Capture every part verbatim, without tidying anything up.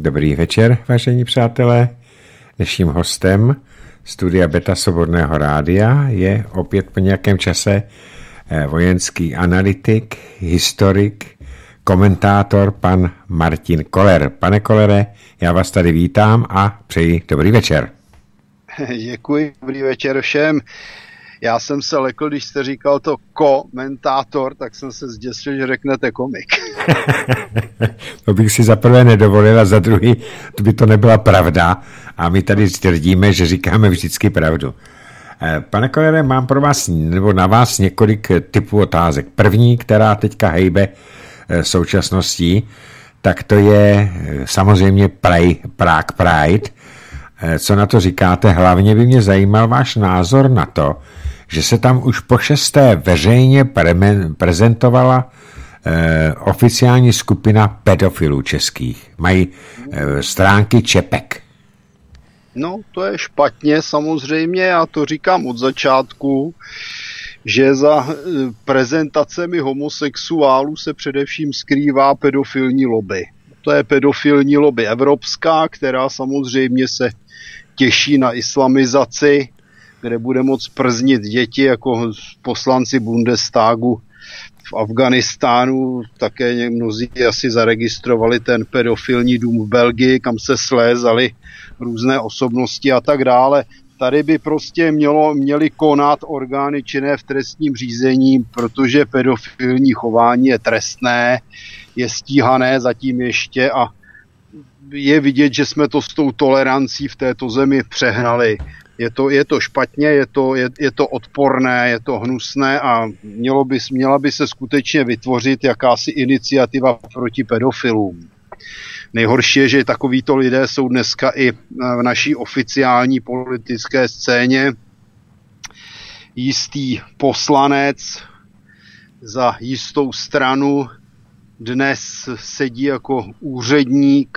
Dobrý večer, vážení přátelé. Dnešním hostem studia Beta Svobodného rádia je opět po nějakém čase vojenský analytik, historik, komentátor pan Martin Koller. Pane Kollere, já vás tady vítám a přeji dobrý večer. Děkuji, dobrý večer všem. Já jsem se lekl, když jste říkal to komentátor, tak jsem se zděsil, že řeknete komik. To bych si za prvé nedovolil a za druhý to by to nebyla pravda a my tady tvrdíme, že říkáme vždycky pravdu. Pane Kollere, mám pro vás nebo na vás několik typů otázek. První, která teďka hejbe současností, tak to je samozřejmě Prague Pride. Co na to říkáte? Hlavně by mě zajímal váš názor na to, že se tam už po šesté veřejně pre- prezentovala eh, oficiální skupina pedofilů českých. Mají eh, stránky čepek. No, to je špatně samozřejmě, já to říkám od začátku, že za eh, prezentacemi homosexuálů se především skrývá pedofilní lobby. To je pedofilní lobby evropská, která samozřejmě se těší na islamizaci, kde bude moct prznit děti jako poslanci Bundestagu v Afganistánu. Také mnozí asi zaregistrovali ten pedofilní dům v Belgii, kam se slézali různé osobnosti a tak dále. Tady by prostě mělo, měly konat orgány činné v trestním řízení, protože pedofilní chování je trestné, je stíhané zatím ještě a je vidět, že jsme to s tou tolerancí v této zemi přehnali. Je to, je to špatně, je to, je, je to odporné, je to hnusné a mělo by, měla by se skutečně vytvořit jakási iniciativa proti pedofilům. Nejhorší je, že takovýto lidé jsou dneska i v naší oficiální politické scéně. Jistý poslanec za jistou stranu dnes sedí jako úředník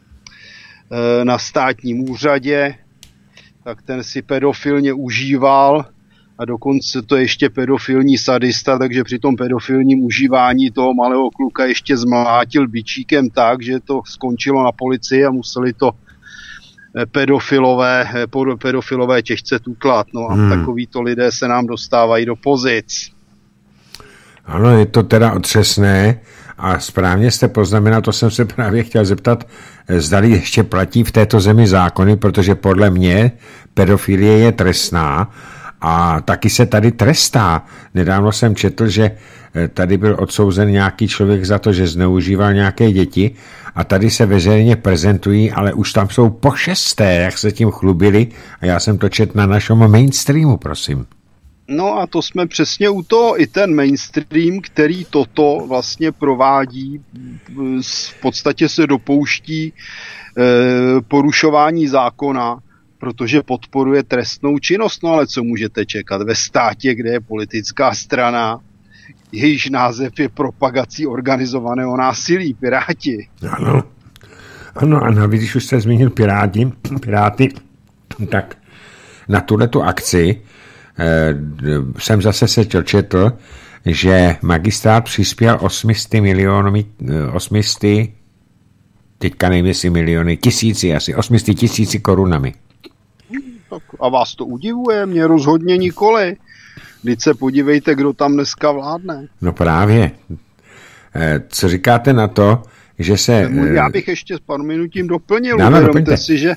na státním úřadě, tak ten si pedofilně užíval a dokonce to ještě pedofilní sadista, takže při tom pedofilním užívání toho malého kluka ještě zmlátil bičíkem tak, že to skončilo na policii a museli to pedofilové, pedofilové těžce tutlat. No a hmm. takovýto lidé se nám dostávají do pozic. Ano, je to teda otřesné a správně jste poznamenal, to jsem se právě chtěl zeptat, zdali ještě platí v této zemi zákony, protože podle mě pedofilie je trestná a taky se tady trestá. Nedávno jsem četl, že tady byl odsouzen nějaký člověk za to, že zneužíval nějaké děti a tady se veřejně prezentují, ale už tam jsou po šesté, jak se tím chlubili a já jsem to četl na našem mainstreamu, prosím. No a to jsme přesně u toho, i ten mainstream, který toto vlastně provádí, v podstatě se dopouští e, porušování zákona, protože podporuje trestnou činnost. No ale co můžete čekat ve státě, kde je politická strana, jejíž název je propagací organizovaného násilí, Piráti. Ano, ano, ano, když už jste zmínil Piráti, Piráty, tak na tuhletu akci jsem zase se četl, že magistrát přispěl osmisty milionami, osmisty, teďka nevím, jestli miliony, tisíci asi, osmisty tisíci korunami. Tak a vás to udivuje? Mě rozhodně nikoli. Vždyť se podívejte, kdo tam dneska vládne. No právě. Co říkáte na to, že se... Já bych ještě s pár minutím doplnil. No, uvědomte si, že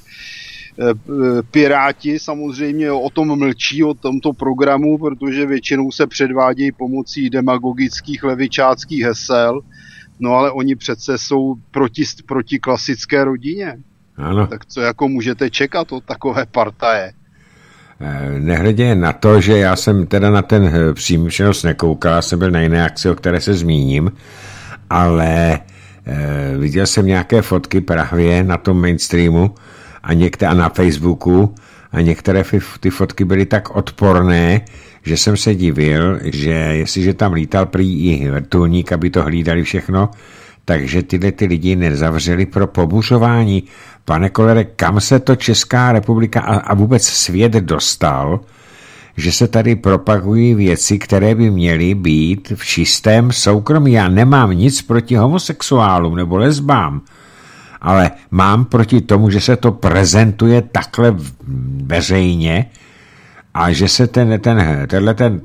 Piráti samozřejmě o tom mlčí, o tomto programu, protože většinou se předvádějí pomocí demagogických levičáckých hesel, no ale oni přece jsou proti, proti klasické rodině. Ano. Tak co jako můžete čekat od takové partaje? Nehledě na to, že já jsem teda na ten přímý přenos nekoukal, já jsem byl na jiné akci, o které se zmíním, ale eh, viděl jsem nějaké fotky právě na tom mainstreamu, a některé na Facebooku a některé ty fotky byly tak odporné, že jsem se divil, že jestliže tam lítal prý i vrtulník, aby to hlídali všechno, takže tyhle ty lidi nezavřeli pro pobuřování. Pane Kollere, kam se to Česká republika a, a vůbec svět dostal, že se tady propagují věci, které by měly být v čistém soukromí. Já nemám nic proti homosexuálům nebo lesbám, ale mám proti tomu, že se to prezentuje takhle veřejně a že se ten, ten, tenhle ten,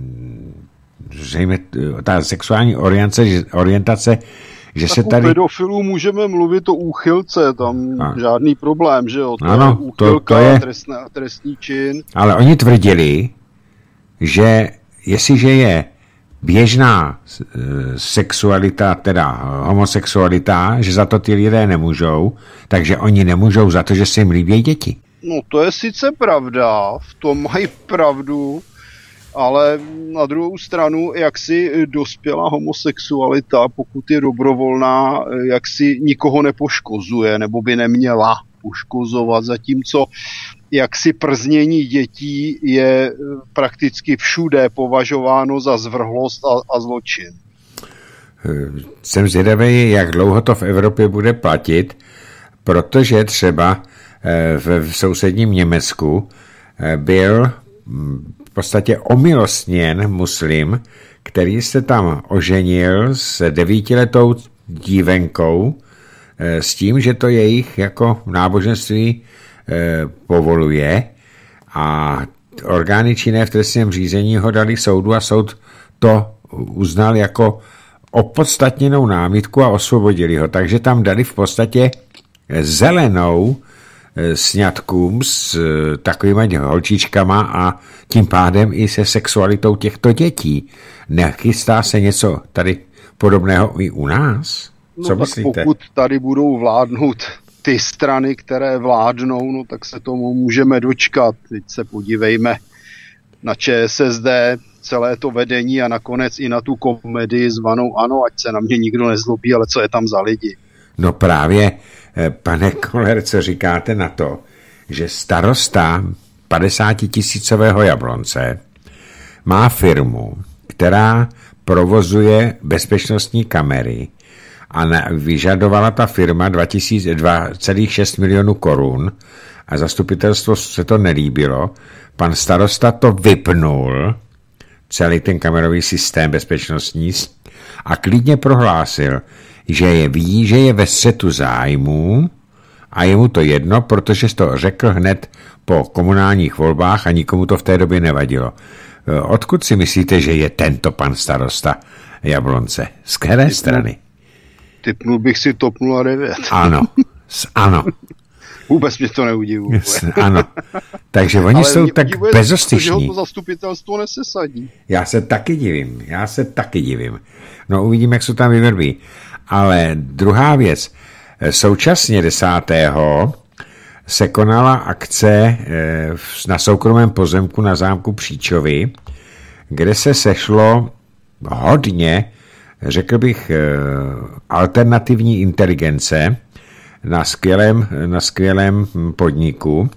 ta sexuální orientace, orientace že tak se tady... u pedofilů můžeme mluvit o úchylce, tam a... žádný problém, že jo? To ano, je úchylka, to, to je... trestný, trestný čin. Ale oni tvrdili, že jestliže je běžná sexualita, teda homosexualita, že za to ty lidé nemůžou, takže oni nemůžou za to, že se jim líbí děti. No to je sice pravda, v tom mají pravdu, ale na druhou stranu, jak si dospělá homosexualita, pokud je dobrovolná, jak si nikoho nepoškozuje, nebo by neměla poškozovat, zatímco jak si prznění dětí je prakticky všude považováno za zvrhlost a, a zločin. Jsem zvědavý, jak dlouho to v Evropě bude platit, protože třeba v sousedním Německu byl v podstatě omilostněn muslim, který se tam oženil s devítiletou dívenkou s tím, že to jejich jako náboženství povoluje a orgány činné v trestním řízení ho dali soudu a soud to uznal jako opodstatněnou námitku a osvobodili ho. Takže tam dali v podstatě zelenou sňatkům s takovými holčičkama a tím pádem i se sexualitou těchto dětí. Nechystá se něco tady podobného i u nás? Co no, myslíte? Tak pokud tady budou vládnout ty strany, které vládnou, no tak se tomu můžeme dočkat. Teď se podívejme na ČSSD, celé to vedení a nakonec i na tu komedii zvanou Ano, ať se na mě nikdo nezlobí, ale co je tam za lidi. No právě, pane Koller, co říkáte na to, že starosta padesátitisícového Jablonce má firmu, která provozuje bezpečnostní kamery a vyžadovala ta firma dva celá šest milionů korun a zastupitelstvo se to nelíbilo. Pan starosta to vypnul, celý ten kamerový systém bezpečnostní, a klidně prohlásil, že je ví, že je ve střetu zájmů a je mu to jedno, protože to řekl hned po komunálních volbách a nikomu to v té době nevadilo. Odkud si myslíte, že je tento pan starosta Jablonce? Z které Typnul, strany? Typnul bych si TOP nula devět. Ano, ano. Vůbec mě to neudivuje. Ano, takže oni ale jsou tak bezostyšní. Protože ho to zastupitelstvo nesesadí. Já se taky divím, já se taky divím. No uvidíme, jak se tam vyvrbí. Ale druhá věc, současně desátého se konala akce na soukromém pozemku na zámku Příčovy, kde se sešlo hodně, řekl bych, alternativní inteligence na skvělém, na skvělém podniku,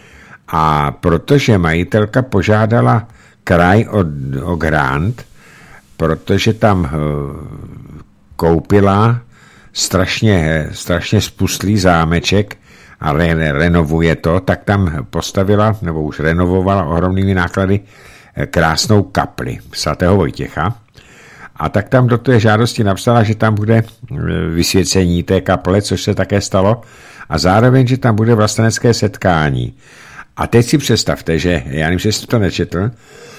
a protože majitelka požádala kraj o, o grant, protože tam koupila strašně, strašně spustlý zámeček a re, renovuje to, tak tam postavila, nebo už renovovala ohromnými náklady krásnou kapli svatého Vojtěcha. A tak tam do té žádosti napsala, že tam bude vysvěcení té kaple, což se také stalo, a zároveň, že tam bude vlastenecké setkání. A teď si představte, že, já nevím, že jste to nečetl,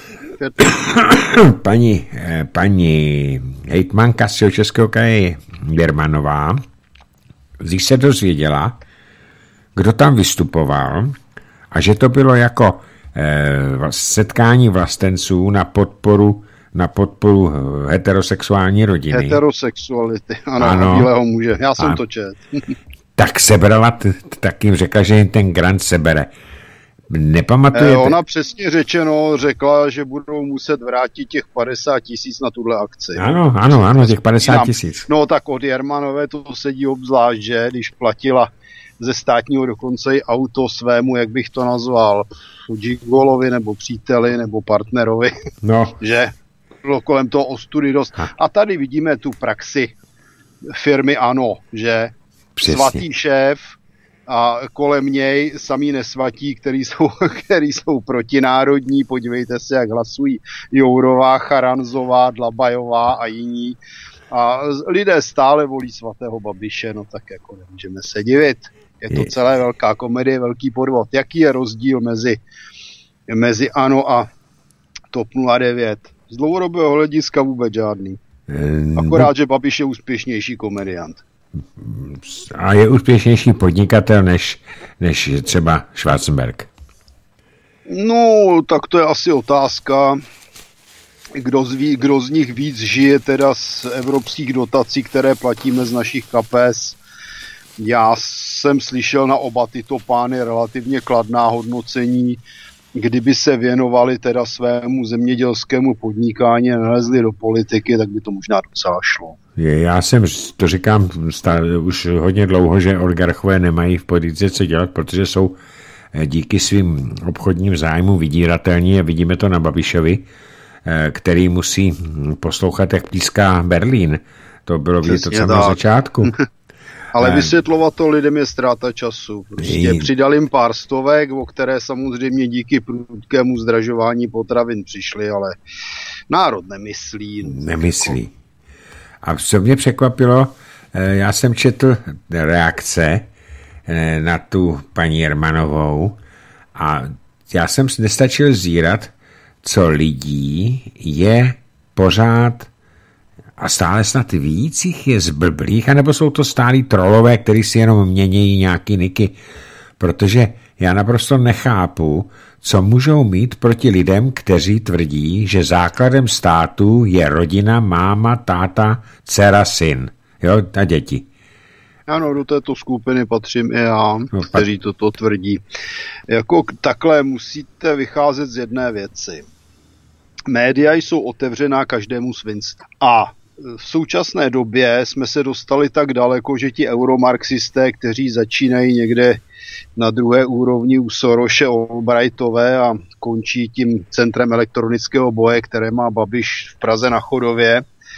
paní, paní hejtmanka z Českého kraje Jermanová, když se dozvěděla, kdo tam vystupoval a že to bylo jako eh, setkání vlastenců na podporu na podporu heterosexuální rodiny. Heterosexuality, ano, ano. Bílého muže. Já jsem ano. to čet. Tak sebrala, t- tak jim řekla, že jim ten grant sebere. Nepamatujete? Ona přesně řečeno řekla, že budou muset vrátit těch padesát tisíc na tuhle akci. Ano, ano, ano, těch padesát tisíc. No tak od Jermanové to sedí obzvlášť, že když platila ze státního dokonce i auto svému, jak bych to nazval, gigolovi nebo příteli nebo partnerovi, no. že bylo kolem toho ostudy dost. Ha. A tady vidíme tu praxi firmy ANO, že přesně. Svatý šéf a kolem něj samý nesvatí, který jsou, který jsou protinárodní. Podívejte se, jak hlasují Jourová, Charanzová, Dlabajová a jiní. A lidé stále volí svatého Babiše, no tak jako nemůžeme se divit. Je to celé velká komedie, velký podvod. Jaký je rozdíl mezi, mezi ANO a TOP nula devět? Z dlouhodobého hlediska vůbec žádný. Akorát, že Babiš je úspěšnější komediant. A je úspěšnější podnikatel než, než třeba Schwarzenberg. No, tak to je asi otázka, kdo z, ví, kdo z nich víc žije teda z evropských dotací, které platíme z našich kapes. Já jsem slyšel na oba tyto pány relativně kladná hodnocení. Kdyby se věnovali teda svému zemědělskému podnikání a nalezli do politiky, tak by to možná docela šlo. Já jsem, to říkám stále, už hodně dlouho, že oligarchové nemají v politice co dělat, protože jsou díky svým obchodním zájmům vydíratelní a vidíme to na Babišovi, který musí poslouchat, jak píská Berlín. To bylo vidět od samého začátku. Ale vysvětlovat to lidem je ztráta času. Prostě přidal jim pár stovek, o které samozřejmě díky prudkému zdražování potravin přišli, ale národ nemyslí. Nemyslí. A co mě překvapilo, já jsem četl reakce na tu paní Jermanovou a já jsem nestačil zírat, co lidí je pořád a stále snad víc jich je zblblých, anebo jsou to stálí trolové, kteří si jenom mění nějaký niky, protože já naprosto nechápu, co můžou mít proti lidem, kteří tvrdí, že základem státu je rodina, máma, táta, dcera, syn, jo, a děti. Ano, do této skupiny patřím i já, no, kteří toto tvrdí. Jako takhle musíte vycházet z jedné věci. Média jsou otevřená každému svinstvu. A v současné době jsme se dostali tak daleko, že ti euromarxisté, kteří začínají někde na druhé úrovni u Soroše, Albrightové a končí tím centrem elektronického boje, které má Babiš v Praze na Chodově,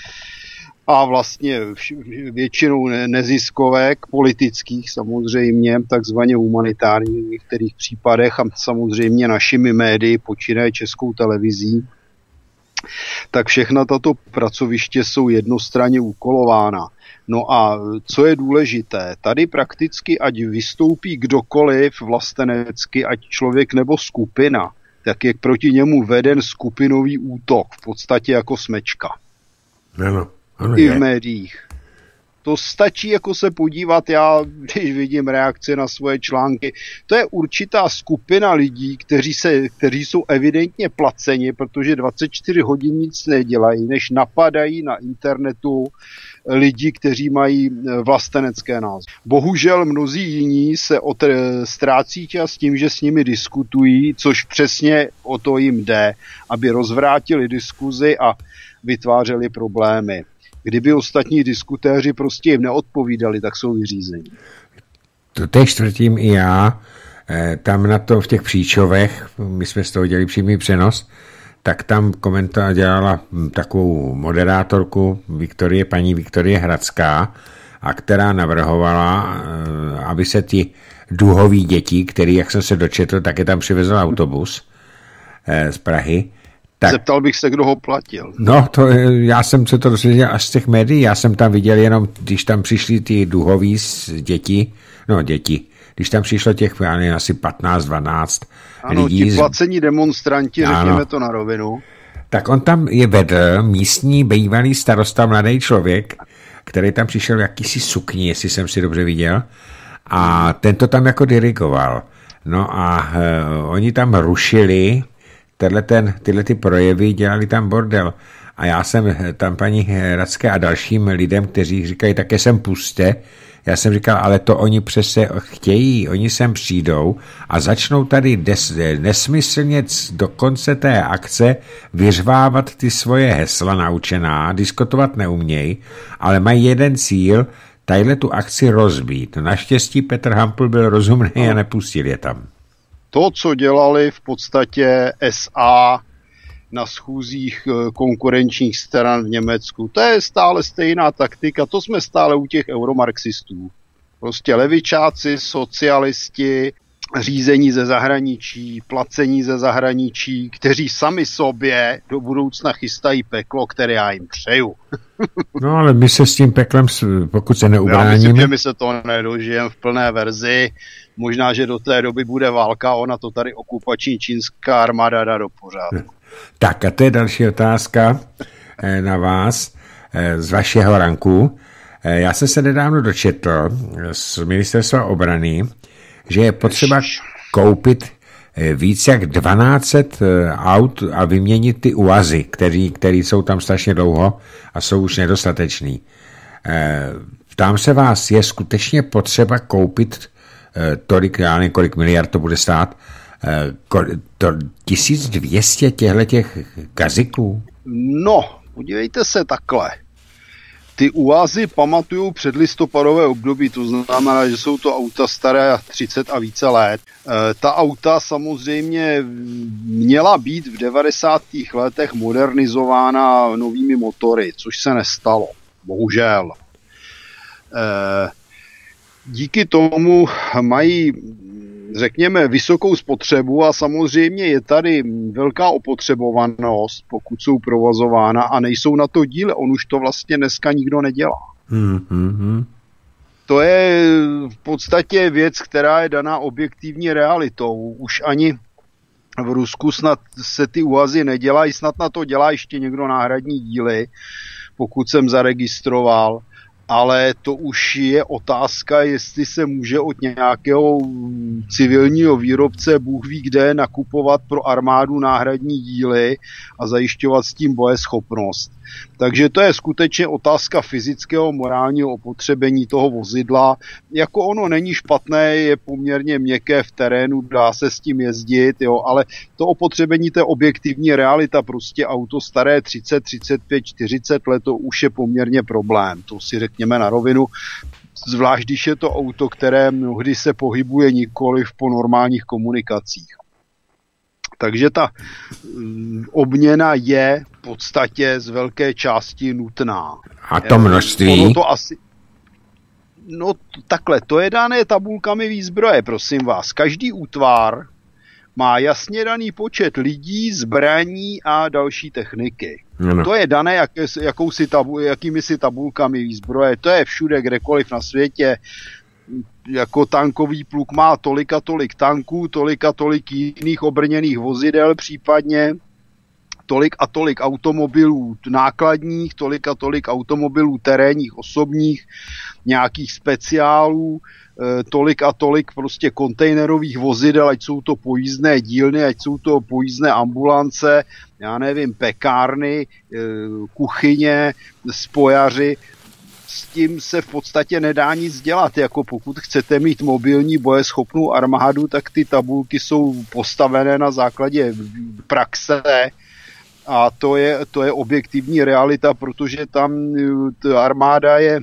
a vlastně většinou neziskovek, politických samozřejmě, takzvaně humanitárních v některých případech a samozřejmě našimi médii, počínaje Českou televizí, tak všechna tato pracoviště jsou jednostranně úkolována. No a co je důležité, tady prakticky, ať vystoupí kdokoliv vlastenecky, ať člověk nebo skupina, tak je proti němu veden skupinový útok, v podstatě jako smečka. Ano, ano, i v médiích. To stačí jako se podívat, já když vidím reakce na svoje články, to je určitá skupina lidí, kteří, se, kteří jsou evidentně placeni, protože dvacet čtyři hodin nic nedělají, než napadají na internetu lidi, kteří mají vlastenecké názory. Bohužel mnozí jiní se otr- ztrácí čas tím, že s nimi diskutují, což přesně o to jim jde, aby rozvrátili diskuzi a vytvářeli problémy. Kdyby ostatní diskutéři prostě jim neodpovídali, tak jsou vyřízení. To teď čtvrtím i já, tam na to v těch Příčovech, my jsme z toho dělali přímý přenos, tak tam komentář dělala takovou moderátorku Viktorie, paní Viktorie Hradská, a která navrhovala, aby se ty duhoví děti, který, jak jsem se dočetl, tak je tam přivezl autobus z Prahy. Tak, zeptal bych se, kdo ho platil. No, to, já jsem se to dozvěděl až z těch médií, já jsem tam viděl jenom, když tam přišli ty duhoví děti, no děti, když tam přišlo těch asi patnáct dvanáct ano, lidí. Ano, ti placení demonstranti, ano, řekněme to na rovinu. Tak on tam je vedl místní bývalý starosta, mladý člověk, který tam přišel v jakýsi sukni, jestli jsem si dobře viděl, a ten to tam jako dirigoval. No a uh, oni tam rušili Tenhle ten, tyhle ty projevy, dělali tam bordel. A já jsem tam paní Hradské a dalším lidem, kteří říkají, také sem puste. Já jsem říkal, ale to oni přece chtějí, oni sem přijdou a začnou tady des, nesmyslně do konce té akce vyřvávat ty svoje hesla naučená, diskutovat neumějí, ale mají jeden cíl, tadyhle tu akci rozbít. No naštěstí Petr Hampl byl rozumný a nepustil je tam. To, co dělali v podstatě S A na schůzích konkurenčních stran v Německu, to je stále stejná taktika, to jsme stále u těch euromarxistů. Prostě levičáci, socialisti řízení ze zahraničí, placení ze zahraničí, kteří sami sobě do budoucna chystají peklo, které já jim přeju. No ale my se s tím peklem, pokud se neubráníme... Já myslím, že my se to nedožijeme v plné verzi. Možná, že do té doby bude válka, ona to tady okupační čínská armáda dá do pořádku. Tak a to je další otázka na vás z vašeho ranku. Já jsem se nedávno dočetl z ministerstva obrany, že je potřeba koupit víc jak dvanáct set aut a vyměnit ty uazy, který, který jsou tam strašně dlouho a jsou už nedostatečný. Ptám se vás, je skutečně potřeba koupit tolik, já nevím, kolik miliard to bude stát, to tisíc dvě stě těchto kaziků? No, podívejte se takhle. Ty uazy pamatují předlistopadové období, to znamená, že jsou to auta staré třicet a více let. E, ta auta samozřejmě měla být v devadesátých letech modernizována novými motory, což se nestalo, bohužel. E, díky tomu mají, řekněme, vysokou spotřebu a samozřejmě je tady velká opotřebovanost, pokud jsou provozována a nejsou na to díly. On už to vlastně dneska nikdo nedělá. Mm-hmm. To je v podstatě věc, která je daná objektivní realitou. Už ani v Rusku snad se ty uazy nedělají, snad na to dělá ještě někdo náhradní díly, pokud jsem zaregistroval. Ale to už je otázka, jestli se může od nějakého civilního výrobce Bůh ví kde nakupovat pro armádu náhradní díly a zajišťovat s tím bojeschopnost. Takže to je skutečně otázka fyzického, morálního opotřebení toho vozidla. Jako ono není špatné, je poměrně měkké v terénu, dá se s tím jezdit, jo, ale to opotřebení, to je objektivní realita, prostě auto staré třicet, třicet pět, čtyřicet let, to už je poměrně problém, to si řekněme na rovinu. Zvlášť, když je to auto, které mnohdy se pohybuje nikoliv po normálních komunikacích. Takže ta obměna je v podstatě z velké části nutná. A to množství? Ono to asi... No takhle, to je dané tabulkami výzbroje, prosím vás. Každý útvar má jasně daný počet lidí, zbraní a další techniky. No. To je dané jak, jakousi tabu, jakými si tabulkami výzbroje. To je všude, kdekoliv na světě. Jako tankový pluk má tolik a tolik tanků, tolik a tolik jiných obrněných vozidel, případně tolik a tolik automobilů nákladních, tolik a tolik automobilů terénních, osobních, nějakých speciálů, tolik a tolik prostě kontejnerových vozidel, ať jsou to pojízdné dílny, ať jsou to pojízdné ambulance, já nevím, pekárny, kuchyně, spojaři. S tím se v podstatě nedá nic dělat. Jako pokud chcete mít mobilní bojeschopnou armádu, tak ty tabulky jsou postavené na základě praxe a to je, to je objektivní realita, protože tam ta armáda je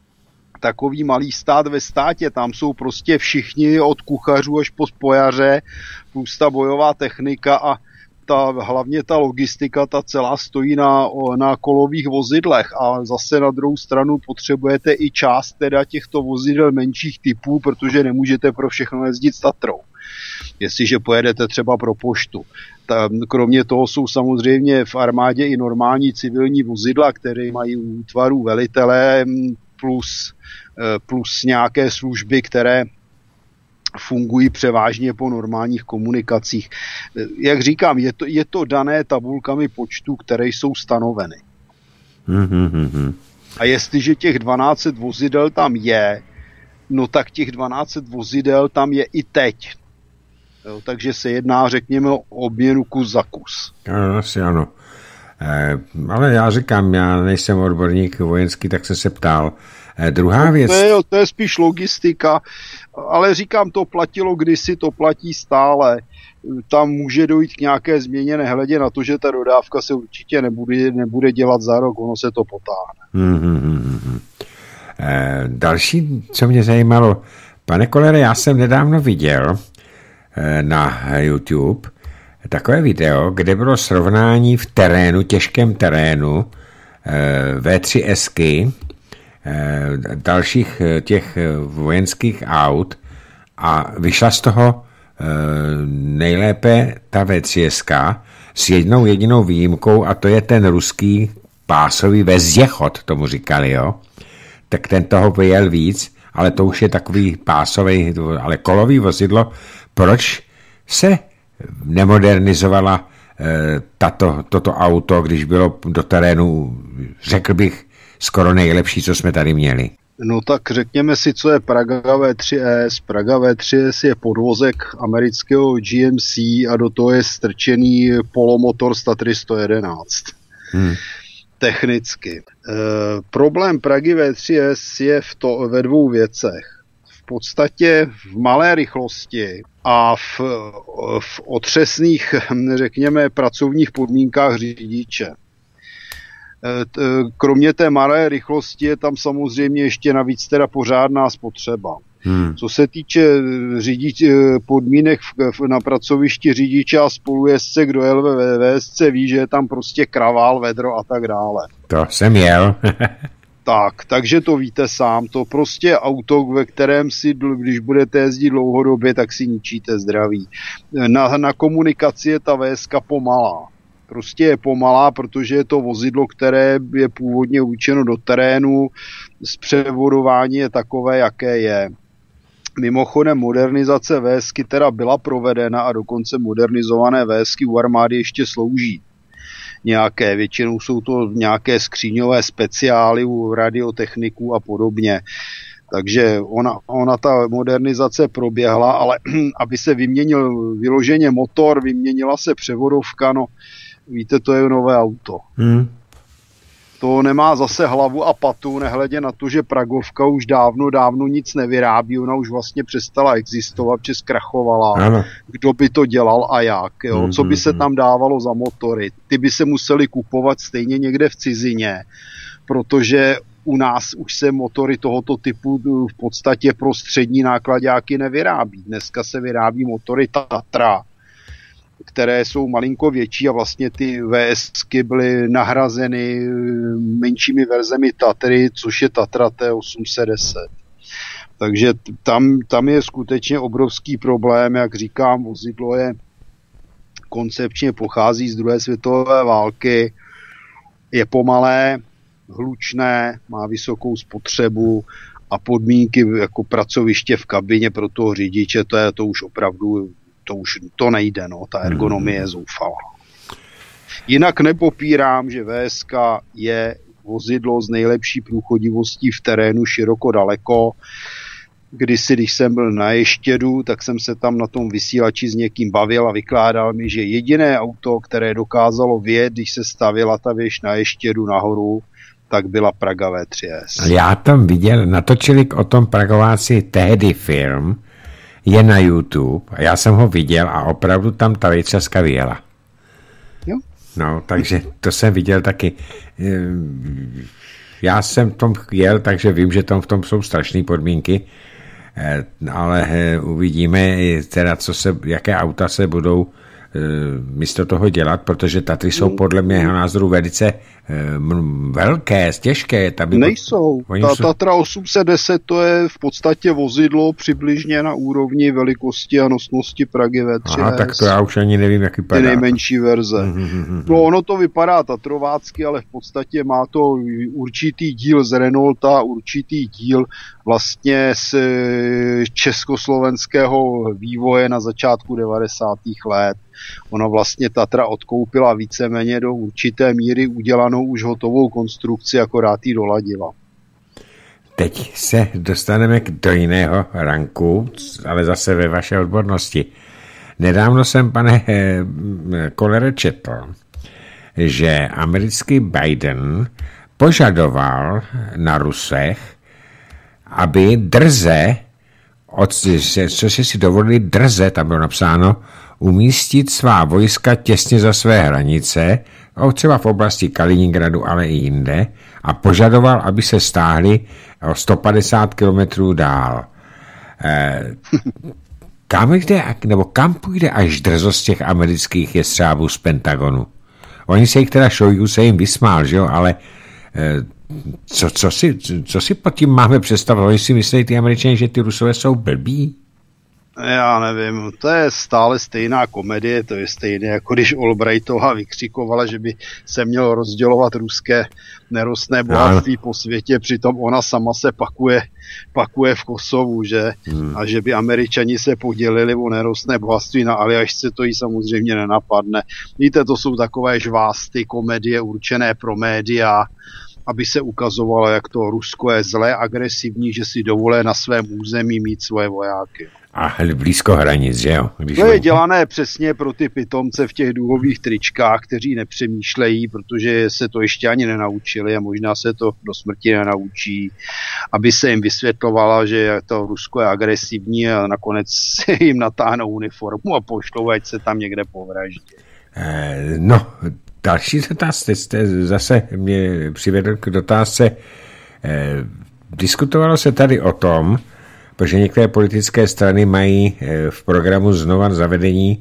takový malý stát ve státě. Tam jsou prostě všichni od kuchařů až po spojaře, plus ta bojová technika a ta, hlavně ta logistika, ta celá stojí na, na kolových vozidlech a zase na druhou stranu potřebujete i část teda těchto vozidel menších typů, protože nemůžete pro všechno jezdit s Tatrou. Jestliže pojedete třeba pro poštu. Ta, kromě toho jsou samozřejmě v armádě i normální civilní vozidla, které mají útvarů velitelé plus, plus nějaké služby, které fungují převážně po normálních komunikacích. Jak říkám, je to, je to dané tabulkami počtu, které jsou stanoveny. Mm-hmm. A jestliže těch dvanáct set vozidel tam je, no tak těch dvanáct set vozidel tam je i teď. Jo, takže se jedná, řekněme, o obměnu kus za kus. Ano, asi ano. Eh, ale já říkám, já nejsem odborník vojenský, tak jsem se ptal. Eh, druhá no, věc... To je, to je spíš logistika, ale říkám, to platilo kdysi, to platí stále. Tam může dojít k nějaké změně, nehledě na to, že ta dodávka se určitě nebude, nebude dělat za rok, ono se to potáhne. Mm-hmm. Eh, další, co mě zajímalo, pane Kollere, já jsem nedávno viděl eh, na YouTube takové video, kde bylo srovnání v terénu, těžkém terénu eh, vé tři esky, dalších těch vojenských aut a vyšla z toho nejlépe ta vé tři es s jednou jedinou výjimkou a to je ten ruský pásový vezděchod, tomu říkali, jo. Tak ten toho vyjel víc, ale to už je takový pásový, ale kolový vozidlo. Proč se nemodernizovala eh, tato, toto auto, když bylo do terénu, řekl bych, skoro nejlepší, co jsme tady měli? No tak řekněme si, co je Praga vé tři es. Praga vé tři es je podvozek amerického G M C a do toho je strčený polomotor z Tatry sto jedenáct. Hmm. Technicky. E, problém Pragy vé tři es je v to, ve dvou věcech. V podstatě v malé rychlosti a v, v otřesných, řekněme, pracovních podmínkách řidiče. Kromě té malé rychlosti je tam samozřejmě ještě navíc teda pořádná spotřeba. Hmm. Co se týče řidič, podmínek v, na pracovišti řidiče a spolujezdce, kdo jel ve vé es cé, ví, že je tam prostě kravál, vedro a tak dále. To jsem jel. Tak, takže to víte sám, to prostě je auto, ve kterém si, když budete jezdit dlouhodobě, tak si ničíte zdraví. Na, na komunikaci je ta vé es ká pomalá. Prostě je pomalá, protože je to vozidlo, které je původně určeno do terénu, zpřevodování je takové, jaké je. Mimochodem modernizace vé es ká teda byla provedena a dokonce modernizované vé es ká u armády ještě slouží. Nějaké, většinou jsou to nějaké skříňové speciály u radiotechniků a podobně. Takže ona, ona ta modernizace proběhla, ale aby se vyměnil vyloženě motor, vyměnila se převodovka, no víte, to je nové auto. Hmm. To nemá zase hlavu a patu, nehledě na to, že Pragovka už dávno, dávno nic nevyrábí, ona už vlastně přestala existovat, že zkrachovala. Ano. Kdo by to dělal a jak, jo? Hmm, Co by se tam dávalo za motory? Ty by se museli kupovat stejně někde v cizině, protože u nás už se motory tohoto typu v podstatě pro střední nákladáky nevyrábí. Dneska se vyrábí motory Tatra, které jsou malinko větší a vlastně ty vé es ká byly nahrazeny menšími verzemi Tatry, což je Tatra T osm set deset. Takže tam, tam je skutečně obrovský problém, jak říkám, vozidlo je koncepčně pochází z druhé světové války, je pomalé, hlučné, má vysokou spotřebu a podmínky jako pracoviště v kabině pro toho řidiče, to je to už opravdu, to už to nejde, no, ta ergonomie je zoufalá. Jinak nepopírám, že vé es ká je vozidlo s nejlepší průchodivostí v terénu široko daleko. Kdysi, když jsem byl na Ještědu, tak jsem se tam na tom vysílači s někým bavil a vykládal mi, že jediné auto, které dokázalo vyjet, když se stavěla ta věž na Ještědu nahoru, tak byla Praga vé tři es. Já tam viděl, natočili o tom Pragováci tehdy film, je na YouTube a já jsem ho viděl a opravdu tam ta věčaska vyjela. Jo. No, takže to jsem viděl taky. Já jsem v tom jel, takže vím, že tam v tom jsou strašné podmínky, ale uvidíme teda, co se, jaké auta se budou místo toho dělat, protože Tatry jsou podle mého názoru velice velké, těžké. Tady nejsou. Ta Tatra osm set deset to je v podstatě vozidlo přibližně na úrovni velikosti a nosnosti Pragy vé tři es. Aha, tak to já už ani nevím, jak vypadá. Ty nejmenší verze. No ono to vypadá tatrovácky, ale v podstatě má to určitý díl z Renaulta, určitý díl vlastně z československého vývoje na začátku devadesátých let. Ona vlastně Tatra odkoupila víceméně do určité míry udělanou už hotovou konstrukci, akorát ji doladila. Teď se dostaneme do jiného ranku, ale zase ve vaše odbornosti. Nedávno jsem, pane Kolere, četl, že americký Biden požadoval na Rusech, aby drze, od, co si dovolili drze, tam bylo napsáno, umístit svá vojska těsně za své hranice, třeba v oblasti Kaliningradu, ale i jinde, a požadoval, aby se stáhli o sto padesát kilometrů dál. Eh, kam jde, nebo kam půjde až drzost těch amerických jestřábů z Pentagonu? Oni se jich teda Šojgu se jim vysmál, že jo, ale eh, co, co, si, co si pod tím máme představit? Oni si myslí ty Američané, že ty Rusové jsou blbí? Já nevím, to je stále stejná komedie, to je stejné, jako když Albrightová vykřikovala, že by se mělo rozdělovat ruské nerostné bohatství po světě, přitom ona sama se pakuje, pakuje v Kosovu, že? Hmm. A že by Američani se podělili o nerostné bohatství na Aljašce, to jí samozřejmě nenapadne. Víte, to jsou takové žvásty, komedie určené pro média, aby se ukazovalo, jak to Rusko je zlé, agresivní, že si dovolí na svém území mít svoje vojáky. A blízko hranic, že jo? Když to je dělané přesně pro ty pitomce v těch duhových tričkách, kteří nepřemýšlejí, protože se to ještě ani nenaučili a možná se to do smrti nenaučí, aby se jim vysvětlovalo, že to Rusko je agresivní a nakonec jim natáhnou uniformu a pošlou, ať se tam někde povraždí. Eh, no, další dotaz, jste zase mě přivedl k dotázce. Eh, diskutovalo se tady o tom, protože některé politické strany mají v programu znova zavedení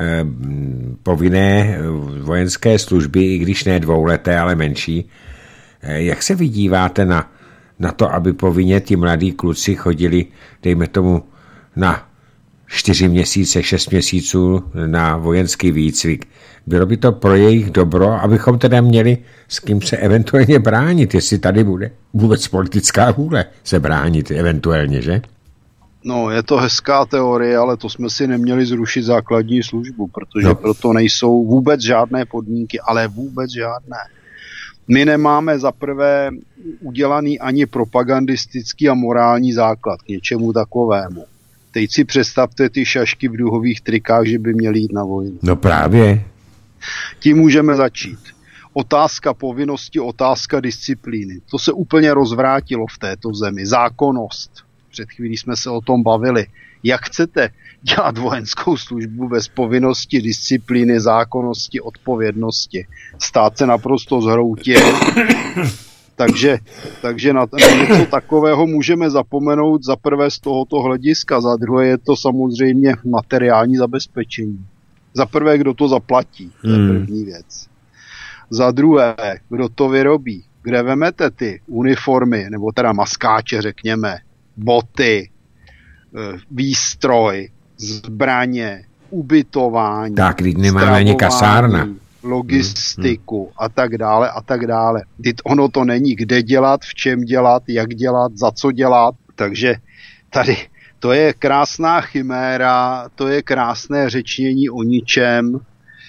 povinné vojenské služby, i když ne dvouleté, ale menší. Jak se vydíváte na, na to, aby povinně ti mladí kluci chodili, dejme tomu, na čtyři měsíce, šest měsíců na vojenský výcvik? Bylo by to pro jejich dobro, abychom teda měli s kým se eventuálně bránit, jestli tady bude vůbec politická vůle se bránit eventuálně, že? No, je to hezká teorie, ale to jsme si neměli zrušit základní službu, protože no. proto nejsou vůbec žádné podmínky, ale vůbec žádné. My nemáme za prvé udělaný ani propagandistický a morální základ k něčemu takovému. Teď si představte ty šašky v duhových trikách, že by měli jít na vojnu. No právě. Tím můžeme začít. Otázka povinnosti, otázka disciplíny. To se úplně rozvrátilo v této zemi. Zákonnost. Před chvílí jsme se o tom bavili. Jak chcete dělat vojenskou službu bez povinnosti, disciplíny, zákonnosti, odpovědnosti? Stát se naprosto zhroutil. takže, takže na, na něco takového můžeme zapomenout za prvé z tohoto hlediska. Za druhé je to samozřejmě materiální zabezpečení. Za prvé, kdo to zaplatí. To je první věc. Za druhé, kdo to vyrobí. Kde vemete ty uniformy, nebo teda maskáče, řekněme, boty, výstroj, zbraně, ubytování, tak, když nemáme ani kasárna, logistiku hmm. a tak dále a tak dále. Teď ono to není kde dělat, v čem dělat, jak dělat, za co dělat, takže tady to je krásná chiméra, to je krásné řečnění o ničem,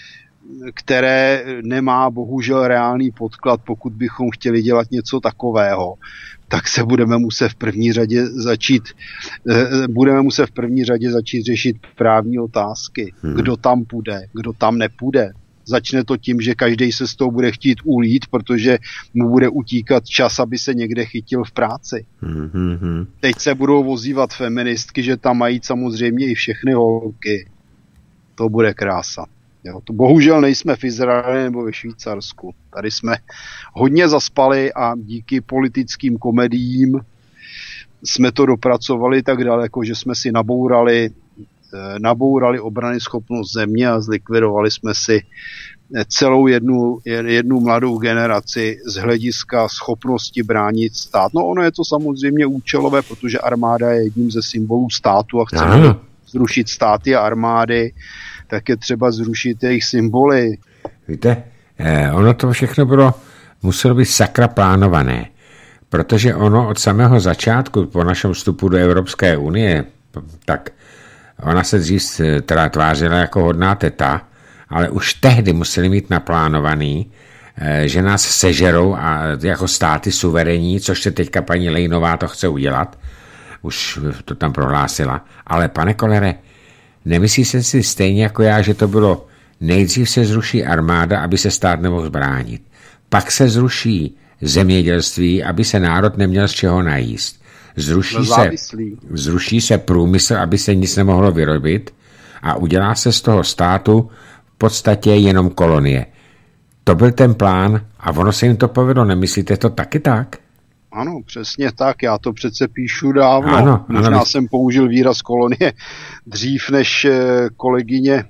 které nemá bohužel reálný podklad. Pokud bychom chtěli dělat něco takového, tak se budeme muset v první řadě začít budeme muset v první řadě začít řešit právní otázky. Hmm. Kdo tam půjde, kdo tam nepůjde. Začne to tím, že každý se z toho bude chtít ulít, protože mu bude utíkat čas, aby se někde chytil v práci. Hmm. Teď se budou vozívat feministky, že tam mají samozřejmě i všechny holky. To bude krása. Jo, to bohužel nejsme v Izraeli nebo ve Švýcarsku. Tady jsme hodně zaspali a díky politickým komediím jsme to dopracovali tak daleko, že jsme si nabourali, nabourali obrany schopnost země a zlikvidovali jsme si celou jednu, jednu mladou generaci z hlediska schopnosti bránit stát. No ono je to samozřejmě účelové, protože armáda je jedním ze symbolů státu a chceme zrušit státy a armády, tak je třeba zrušit jejich symboly. Víte, eh, ono to všechno bylo, muselo být sakra plánované, protože ono od samého začátku, po našem vstupu do Evropské unie, tak ona se dřív teda tvářila jako hodná teta, ale už tehdy museli mít naplánovaný, eh, že nás sežerou a jako státy suverénní, což se teďka paní Lejnová to chce udělat, už to tam prohlásila. Ale pane Kollere, nemyslíte si stejně jako já, že to bylo nejdřív se zruší armáda, aby se stát nemohl zbránit. Pak se zruší zemědělství, aby se národ neměl z čeho najíst. Zruší se, zruší se průmysl, aby se nic nemohlo vyrobit a udělá se z toho státu v podstatě jenom kolonie. To byl ten plán a ono se jim to povedlo. Nemyslíte to taky tak? Ano, přesně tak, já to přece píšu dávno. Ano, Možná ano. jsem použil výraz kolonie dřív než kolegyně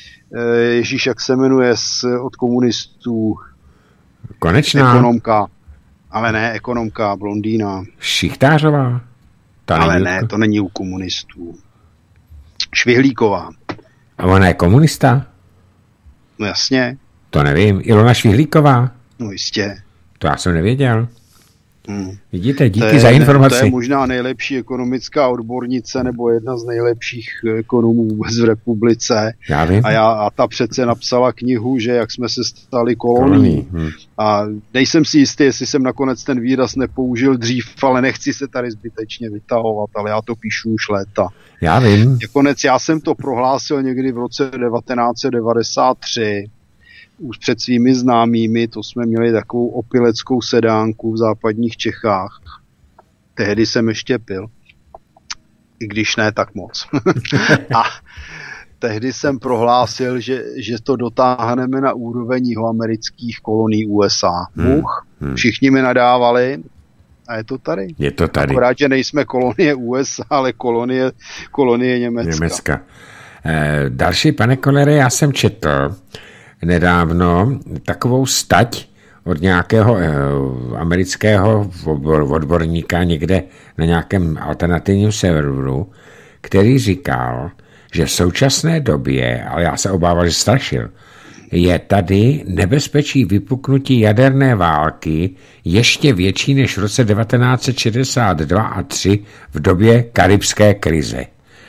Ježíš, jak se jmenuje, od komunistů. Konečná. Ekonomka, ale ne ekonomka, blondýna. Šichtářová. Ta ale ne, to není u komunistů. Švihlíková. A ona je komunista? No jasně. To nevím. Ilona Švihlíková? No jistě. To já jsem nevěděl. Hmm. Vidíte, díky je, za informaci. To je možná nejlepší ekonomická odbornice nebo jedna z nejlepších ekonomů vůbec v republice. Já vím. A, já, a ta přece napsala knihu, že jak jsme se stali kolonií. Hmm. A nejsem si jistý, jestli jsem nakonec ten výraz nepoužil dřív, ale nechci se tady zbytečně vytahovat, ale já to píšu už léta. Já vím. Nakonec já jsem to prohlásil někdy v roce devatenáct set devadesát tři. Už před svými známými, to jsme měli takovou opileckou sedánku v západních Čechách. Tehdy jsem ještě pil. I když ne tak moc. A tehdy jsem prohlásil, že, že to dotáhneme na úroveň jihoamerických kolonií U S A. Hmm. Hmm. Všichni mi nadávali a je to tady. Je to tady. Akorát, že nejsme kolonie U S A, ale kolonie, kolonie Německa. Německa. Eh, další, pane Kollere, já jsem četl nedávno takovou stať od nějakého eh, amerického odborníka někde na nějakém alternativním serveru, který říkal, že v současné době, ale já se obával, že strašil, je tady nebezpečí vypuknutí jaderné války ještě větší než v roce devatenáct set šedesát dva a tři v době karibské krize.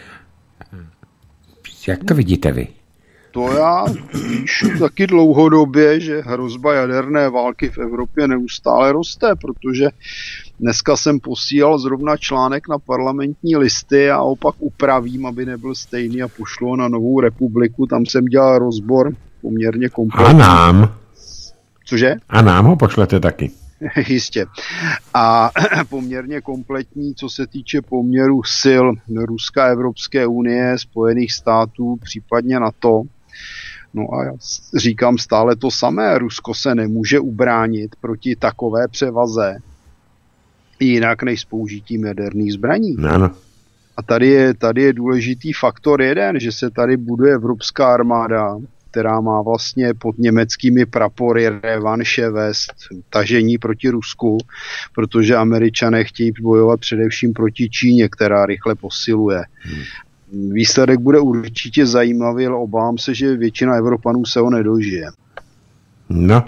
Jak to vidíte vy? To já píšu taky dlouhodobě, že hrozba jaderné války v Evropě neustále roste, protože dneska jsem posílal zrovna článek na Parlamentní listy a opak upravím, aby nebyl stejný a pošlu na Novou republiku. Tam jsem dělal rozbor poměrně kompletní. A nám? Cože? A nám ho pošlete taky. Jistě. A poměrně kompletní, co se týče poměru sil Ruska, Evropské unie, Spojených států, případně NATO. No a já říkám stále to samé. Rusko se nemůže ubránit proti takové převaze jinak než s použitím jaderných zbraní. Ano. A tady je, tady je důležitý faktor jeden, že se tady buduje evropská armáda, která má vlastně pod německými prapory revanše vést tažení proti Rusku, protože Američané chtějí bojovat především proti Číně, která rychle posiluje. Hmm. Výsledek bude určitě zajímavý, ale obávám se, že většina Evropanů se ho nedožije. No,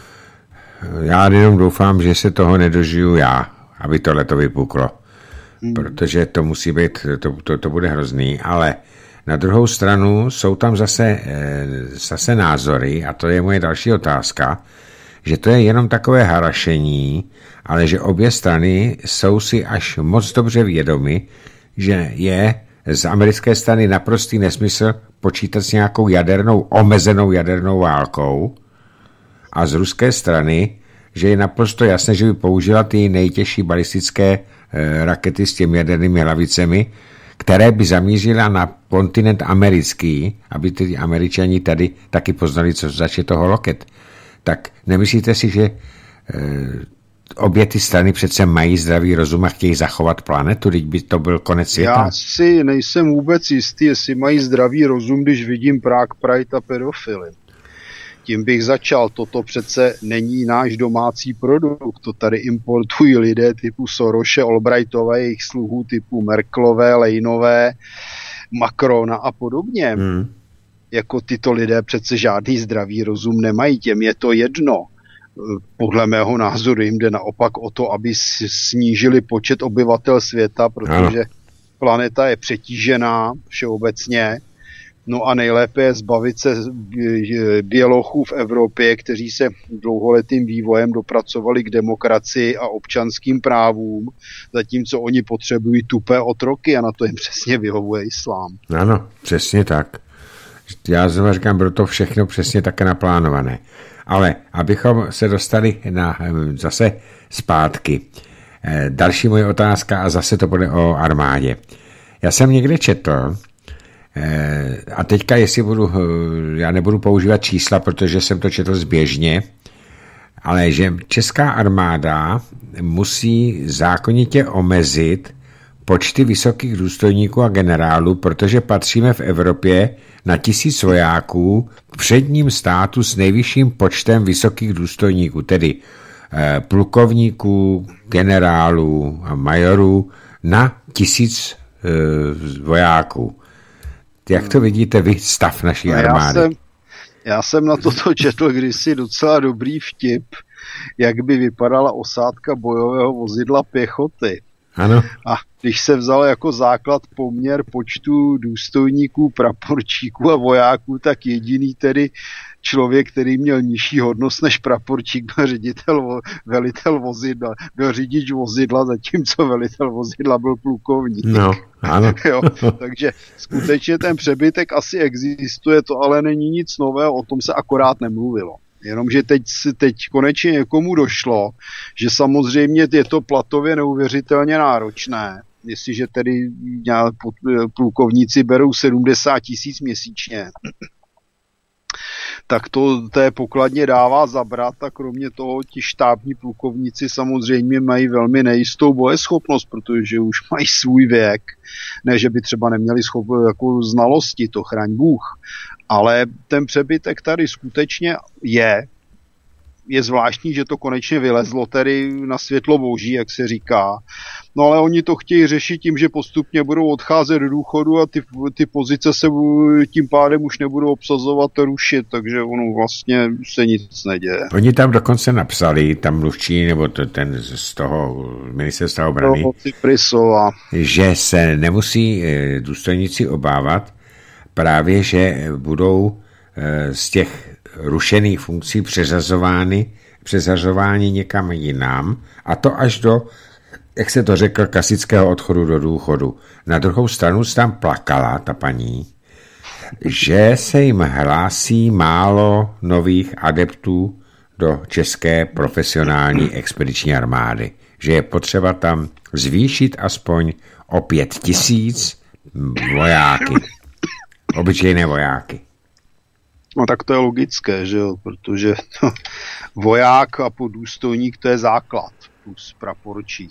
já jenom doufám, že se toho nedožiju já, aby tohle to vypuklo. Hmm. Protože to musí být, to, to, to bude hrozný, ale na druhou stranu jsou tam zase, zase názory, a to je moje další otázka, že to je jenom takové harašení, ale že obě strany jsou si až moc dobře vědomi, že je z americké strany naprostý nesmysl počítat s nějakou jadernou, omezenou jadernou válkou a z ruské strany, že je naprosto jasné, že by použila ty nejtěžší balistické rakety s těmi jadernými hlavicemi, které by zamířila na kontinent americký, aby ty Američani tady taky poznali, co zač je toho loket. Tak nemyslíte si, že e, obě ty strany přece mají zdravý rozum a chtějí zachovat planetu, když by to byl konec světa? Já si nejsem vůbec jistý, jestli mají zdravý rozum, když vidím Prague Pride a pedofily. Tím bych začal. Toto přece není náš domácí produkt. To tady importují lidé typu Sorose, Albrightové, jejich sluhů typu Merkelové, Lejnové, Macrona a podobně. Hmm. Jako tyto lidé přece žádný zdravý rozum nemají. Těm je to jedno. Podle mého názoru jim jde naopak o to, aby snížili počet obyvatel světa, protože ano. Planeta je přetížená všeobecně. No a nejlépe je zbavit se bělochů v Evropě, kteří se dlouholetým vývojem dopracovali k demokracii a občanským právům, zatímco oni potřebují tupé otroky a na to jim přesně vyhovuje islám. Ano, přesně tak. Já znovu říkám, bylo to všechno přesně také naplánované. Ale abychom se dostali na, zase zpátky. Další moje otázka a zase to bude o armádě. Já jsem někde četl, a teďka, jestli budu, já nebudu používat čísla, protože jsem to četl zběžně, ale že česká armáda musí zákonitě omezit počty vysokých důstojníků a generálů, protože patříme v Evropě na tisíc vojáků k předním státu s nejvyšším počtem vysokých důstojníků, tedy plukovníků, generálů a majorů na tisíc vojáků. Jak to vidíte vy, stav naší no, armády? Já jsem, já jsem na toto četl kdysi docela dobrý vtip, jak by vypadala osádka bojového vozidla pěchoty. Ano. A když se vzal jako základ poměr počtu důstojníků, praporčíků a vojáků, tak jediný tedy člověk, který měl nižší hodnost než praporčík, byl ředitel, velitel vozidla, byl řidič vozidla, zatímco velitel vozidla byl plukovník. No, ano. Jo, takže skutečně ten přebytek asi existuje, to ale není nic nového, o tom se akorát nemluvilo. Jenomže teď, teď konečně někomu došlo, že samozřejmě je to platově neuvěřitelně náročné. Jestliže tedy plukovníci berou sedmdesát tisíc měsíčně, tak to té pokladně dává zabrat a kromě toho ti štábní plukovníci samozřejmě mají velmi nejistou bojeschopnost, protože už mají svůj věk. Ne, že by třeba neměli schop, jako znalosti, to chraň Bůh. Ale ten přebytek tady skutečně je. Je zvláštní, že to konečně vylezlo tedy na světlo boží, jak se říká. No ale oni to chtějí řešit tím, že postupně budou odcházet do důchodu a ty, ty pozice se tím pádem už nebudou obsazovat a rušit, takže ono vlastně se nic neděje. Oni tam dokonce napsali, tam mluvčí, nebo to, ten z toho ministerstva obrany, Prisova, že se nemusí důstojníci obávat právě, že budou z těch rušených funkcí přeřazovány, přeřazováni někam jinam, a to až do, jak se to řekl, klasického odchodu do důchodu. Na druhou stranu se tam plakala ta paní, že se jim hlásí málo nových adeptů do české profesionální expediční armády, že je potřeba tam zvýšit aspoň o pět tisíc vojáky, obyčejné vojáky. No tak to je logické, že jo, protože to, voják a podůstojník to je základ, plus praporčík.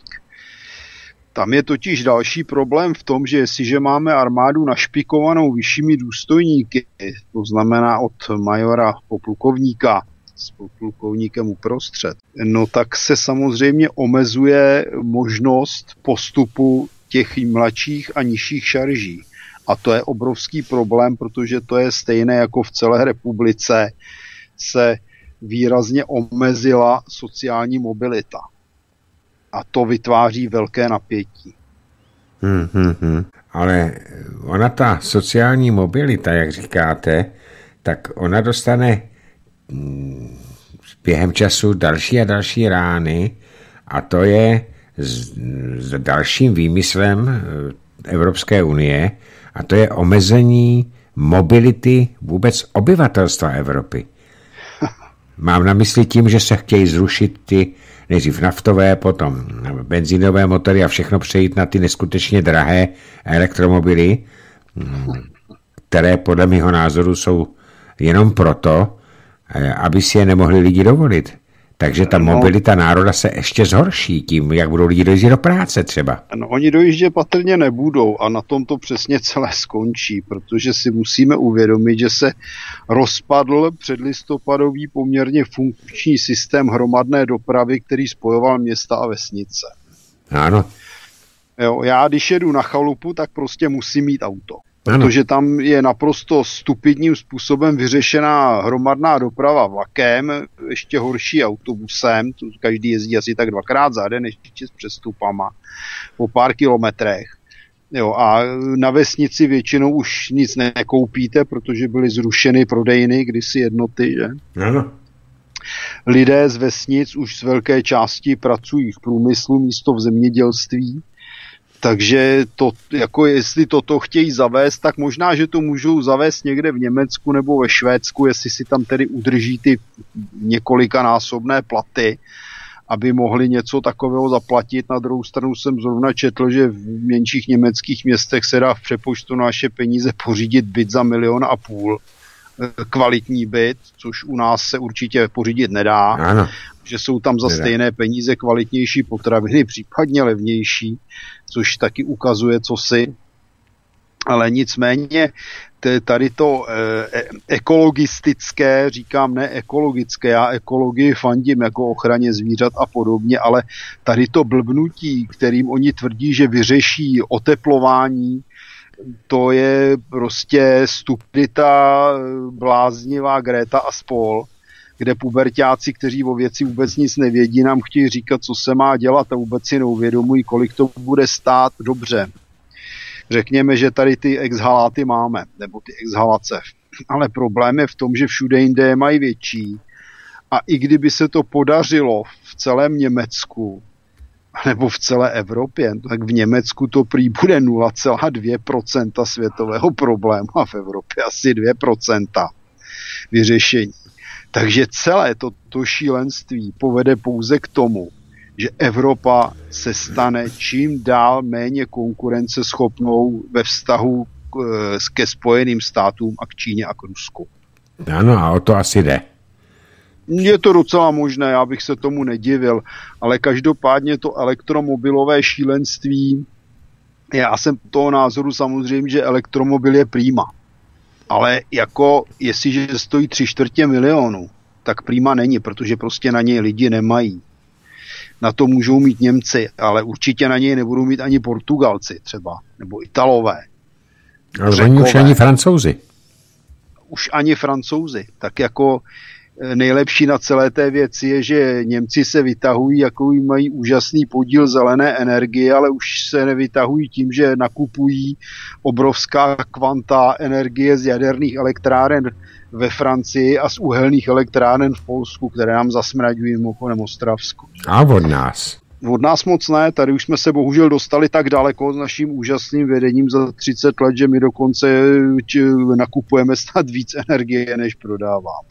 Tam je totiž další problém v tom, že jestliže máme armádu našpikovanou vyššími důstojníky, to znamená od majora po plukovníka, s plukovníkem uprostřed, no tak se samozřejmě omezuje možnost postupu těch mladších a nižších šarží. A to je obrovský problém, protože to je stejné jako v celé republice se výrazně omezila sociální mobilita. A to vytváří velké napětí. Hmm, hmm, hmm. Ale ona ta sociální mobilita, jak říkáte, tak ona dostane během času další a další rány a to je s, s dalším výmyslem Evropské unie, a to je omezení mobility vůbec obyvatelstva Evropy. Mám na mysli tím, že se chtějí zrušit ty nejdřív naftové, potom benzínové motory a všechno přejít na ty neskutečně drahé elektromobily, které podle mého názoru jsou jenom proto, aby si je nemohli lidi dovolit. Takže ta mobilita národa se ještě zhorší tím, jak budou lidi dojíždět do práce třeba. No, oni dojíždět patrně nebudou a na tom to přesně celé skončí, protože si musíme uvědomit, že se rozpadl předlistopadový poměrně funkční systém hromadné dopravy, který spojoval města a vesnice. Ano. Jo, já když jedu na chalupu, tak prostě musím mít auto. Ano. Protože tam je naprosto stupidním způsobem vyřešená hromadná doprava vlakem, ještě horší autobusem, tu každý jezdí asi tak dvakrát za den, ještě s přestupama, po pár kilometrech. Jo, a na vesnici většinou už nic nekoupíte, protože byly zrušeny prodejny, kdysi jednoty, že? Ano. Lidé z vesnic už z velké části pracují v průmyslu místo v zemědělství. Takže to, jako jestli toto chtějí zavést, tak možná, že to můžou zavést někde v Německu nebo ve Švédsku, jestli si tam tedy udrží ty několikanásobné platy, aby mohli něco takového zaplatit. Na druhou stranu jsem zrovna četl, že v menších německých městech se dá v přepočtu na naše peníze pořídit byt za milion a půl. Kvalitní byt, což u nás se určitě pořídit nedá. Ano. Že jsou tam za stejné peníze kvalitnější potraviny, případně levnější, což taky ukazuje, co si. Ale nicméně tady to e- ekologistické, říkám ne ekologické, já ekologii fandím jako ochraně zvířat a podobně, ale tady to blbnutí, kterým oni tvrdí, že vyřeší oteplování to je prostě stupidita bláznivá Greta a spol, kde puberťáci, kteří o věci vůbec nic nevědí, nám chtějí říkat, co se má dělat a vůbec si neuvědomují, kolik to bude stát. Dobře. Řekněme, že tady ty exhaláty máme, nebo ty exhalace. Ale problém je v tom, že všude jinde je mají větší. A i kdyby se to podařilo v celém Německu, nebo v celé Evropě, tak v Německu to prý bude nula celá dvě procenta světového problému a v Evropě asi dvě procenta vyřešení. Takže celé to, to šílenství povede pouze k tomu, že Evropa se stane čím dál méně konkurenceschopnou ve vztahu k, ke Spojeným státům a k Číně a k Rusku. Ano, a o to asi jde. Je to docela možné, já bych se tomu nedivil, ale každopádně to elektromobilové šílenství, já jsem toho názoru samozřejmě, že elektromobil je prima. Ale jako, jestliže stojí tři čtvrtě milionu, tak prima není, protože prostě na něj lidi nemají. Na to můžou mít Němci, ale určitě na něj nebudou mít ani Portugalci třeba, nebo Italové. Ale oni už ani Francouzi. Už ani Francouzi. Tak jako nejlepší na celé té věci je, že Němci se vytahují, jako mají úžasný podíl zelené energie, ale už se nevytahují tím, že nakupují obrovská kvanta energie z jaderných elektráren ve Francii a z uhelných elektráren v Polsku, které nám zasmraďují mimochodem Ostravsku. A od nás? Od nás moc ne, tady už jsme se bohužel dostali tak daleko s naším úžasným vedením za třicet let, že my dokonce nakupujeme snad víc energie, než prodáváme.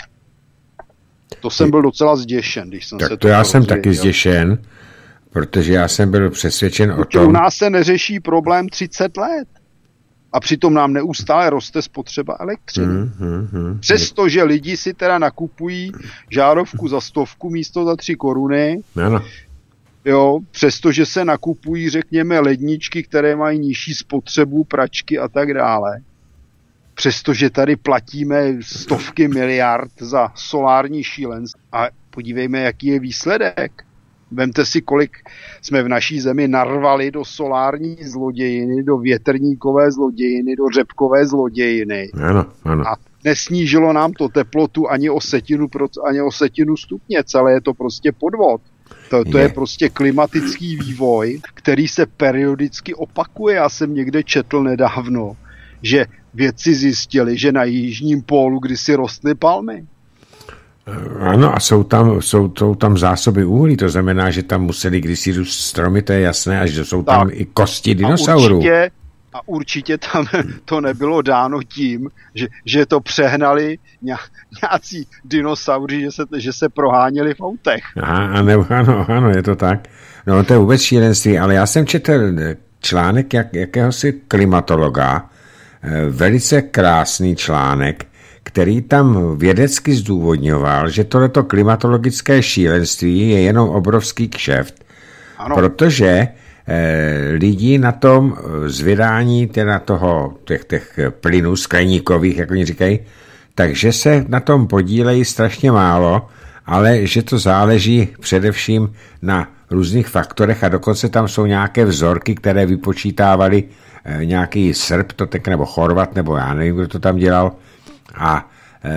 To jsem byl docela zděšen, když jsem tak se to to já jsem rozvěděl. taky zděšen, protože já jsem byl přesvědčen o tom... U nás se neřeší problém třicet let. A přitom nám neustále roste spotřeba elektřiny. Hmm, hmm, hmm. Přestože lidi si teda nakupují žárovku za stovku místo za tři koruny. Ano. Jo, přestože se nakupují, řekněme, ledničky, které mají nižší spotřebu, pračky a tak dále. Přestože tady platíme stovky miliard za solární šílenství. A podívejme, jaký je výsledek. Vemte si, kolik jsme v naší zemi narvali do solární zlodějiny, do větrníkové zlodějiny, do řepkové zlodějiny. Ano, ano. A nesnížilo nám to teplotu ani o setinu, ani o setinu stupně. Celé je to prostě podvod. To, to je. je prostě klimatický vývoj, který se periodicky opakuje. Já jsem někde četl nedávno, že vědci zjistili, že na jižním pólu kdysi rostly palmy. Ano, a jsou tam, jsou, jsou tam zásoby uhlí, to znamená, že tam museli kdysi růst stromy, to je jasné, a že jsou tam tak. i kosti dinosaurů. A určitě, a určitě tam to nebylo dáno tím, že, že to přehnali nějací dinosauři, že se, že se proháněli v autech. Aha, ano, ano, ano, je to tak. No, to je vůbec šílenství, ale já jsem četl článek jak, jakéhosi klimatologa, velice krásný článek, který tam vědecky zdůvodňoval, že tohleto klimatologické šílenství je jenom obrovský kšeft, ano. Protože eh, lidi na tom zvědání teda toho, těch, těch plynů skleníkových, jak oni říkají, takže se na tom podílejí strašně málo, ale že to záleží především na různých faktorech a dokonce tam jsou nějaké vzorky, které vypočítávali eh, nějaký Srb, to tak, nebo Chorvat, nebo já nevím, kdo to tam dělal. A e,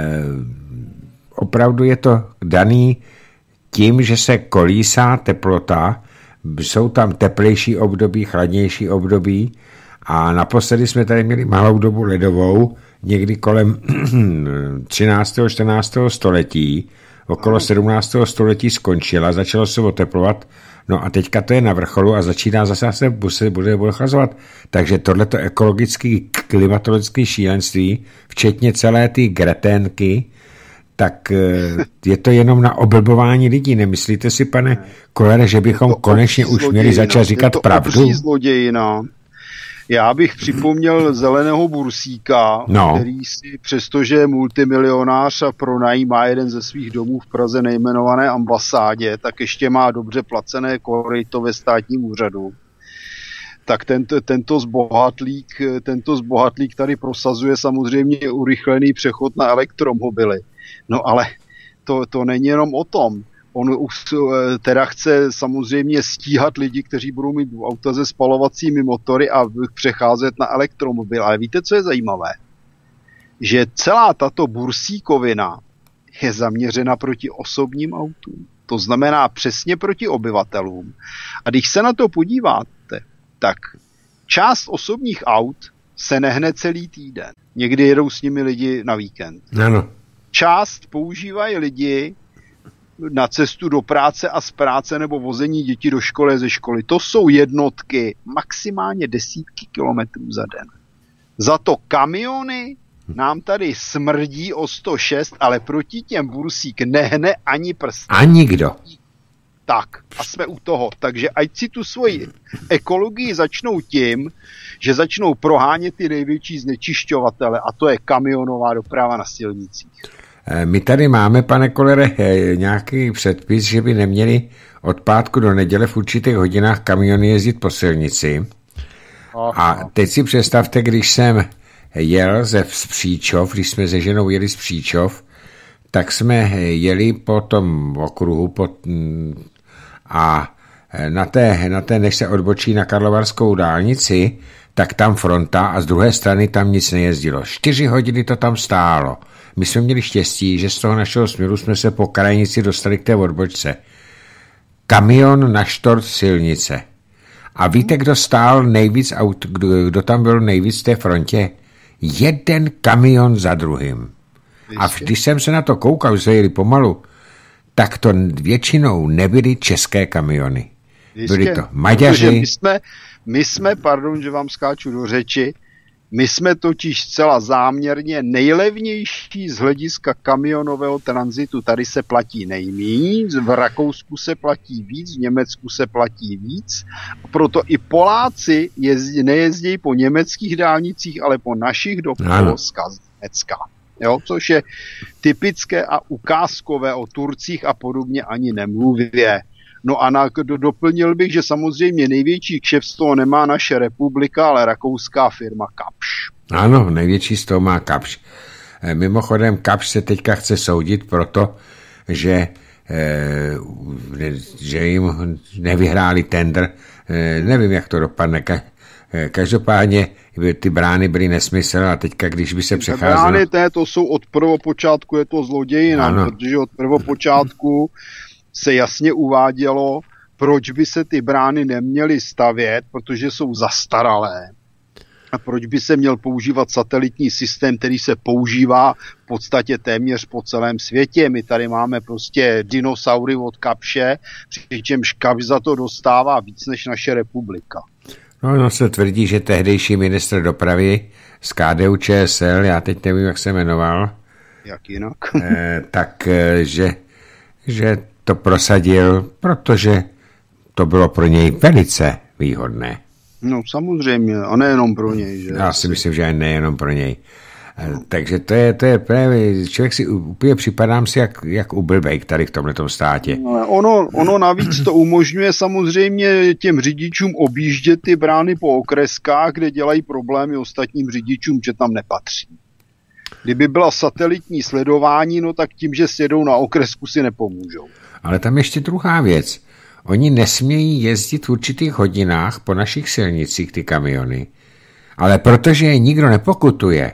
opravdu je to daný tím, že se kolísá teplota, jsou tam teplejší období, chladnější období a naposledy jsme tady měli malou dobu ledovou, někdy kolem třináctého čtrnáctého století, okolo sedmnáctého století skončila, začalo se oteplovat, no a teďka to je na vrcholu a začíná zase se bude, bude chlazovat. Takže tohleto ekologické klimatologické šílenství, včetně celé ty greténky, tak je to jenom na oblbování lidí. Nemyslíte si, pane Kollere, že bychom konečně už měli začít říkat je to pravdu? Zlodějina. Já bych připomněl Zeleného Bursíka, no. který si, přestože je multimilionář a pronajímá jeden ze svých domů v Praze nejmenované ambasádě, tak ještě má dobře placené koryto ve státním úřadu. Tak tento, tento, zbohatlík, tento zbohatlík tady prosazuje samozřejmě urychlený přechod na elektromobily. No ale to, to není jenom o tom. On už teda chce samozřejmě stíhat lidi, kteří budou mít auta se spalovacími motory a přecházet na elektromobil. Ale víte, co je zajímavé? Že celá tato bursíkovina je zaměřena proti osobním autům. To znamená přesně proti obyvatelům. A když se na to podíváte, tak část osobních aut se nehne celý týden. Někdy jedou s nimi lidi na víkend. Ano. Část používají lidi na cestu do práce a z práce nebo vození dětí do školy ze školy. To jsou jednotky, maximálně desítky kilometrů za den. Za to kamiony nám tady smrdí o sto šest, ale proti těm bursík nehne ani prst. A nikdo. Tak, a jsme u toho. Takže ať si tu svoji ekologii začnou tím, že začnou prohánět ty největší znečišťovatele, a to je kamionová doprava na silnicích. My tady máme, pane Kollere, nějaký předpis, že by neměli od pátku do neděle v určitých hodinách kamiony jezdit po silnici. Aha. A teď si představte, když jsem jel ze Vzpříčov, když jsme se ženou jeli z Příčov, tak jsme jeli po tom okruhu po, a na té, na té, než se odbočí na Karlovarskou dálnici, tak tam fronta a z druhé strany tam nic nejezdilo. Čtyři hodiny to tam stálo. My jsme měli štěstí, že z toho našeho směru jsme se po krajnici dostali k té odbočce. Kamion na štort silnice. A víte, kdo stál nejvíc aut, kdo, kdo tam byl nejvíc v té frontě? Jeden kamion za druhým. A když jsem se na to koukal, že se jeli pomalu, tak to většinou nebyly české kamiony. Jistě. Byli to Maďaři. My jsme, my jsme, pardon, že vám skáču do řeči, my jsme totiž zcela záměrně nejlevnější z hlediska kamionového tranzitu. Tady se platí nejméně, v Rakousku se platí víc, v Německu se platí víc. Proto i Poláci jezdí, nejezdí po německých dálnicích, ale po našich do Polska z Německa. Jo, což je typické a ukázkové, o Turcích a podobně ani nemluvě. No a na, do, doplnil bych, že samozřejmě největší kšeft z toho nemá naše republika, ale rakouská firma Kapsch. Ano, největší z toho má Kapsch. Mimochodem Kapsch se teďka chce soudit proto, že, že jim nevyhráli tender. Nevím, jak to dopadne. Každopádně ty brány byly nesmysl a teďka, když by se přecházelo... Brány té, to jsou od prvopočátku, je to zlodějina, protože od prvopočátku se jasně uvádělo, proč by se ty brány neměly stavět, protože jsou zastaralé. A proč by se měl používat satelitní systém, který se používá v podstatě téměř po celém světě. My tady máme prostě dinosaury od Kapsche, přičemž Kapsch za to dostává víc než naše republika. No, no se tvrdí, že tehdejší ministr dopravy z K D U Č S L, já teď nevím, jak se jmenoval. Jak jinak? eh, tak, že, že to prosadil, protože to bylo pro něj velice výhodné. No samozřejmě, a nejenom pro něj. Že? Já si myslím, že nejenom pro něj. No. Takže to je, to je právě, člověk si úplně připadám si jak, jak u blbejk tady v tomhletom státě. No, ono, ono navíc to umožňuje samozřejmě těm řidičům objíždět ty brány po okreskách, kde dělají problémy ostatním řidičům, že tam nepatří. Kdyby byla satelitní sledování, no tak tím, že sjedou na okresku, si nepomůžou. Ale tam ještě druhá věc. Oni nesmějí jezdit v určitých hodinách po našich silnicích, ty kamiony, ale protože je nikdo nepokutuje,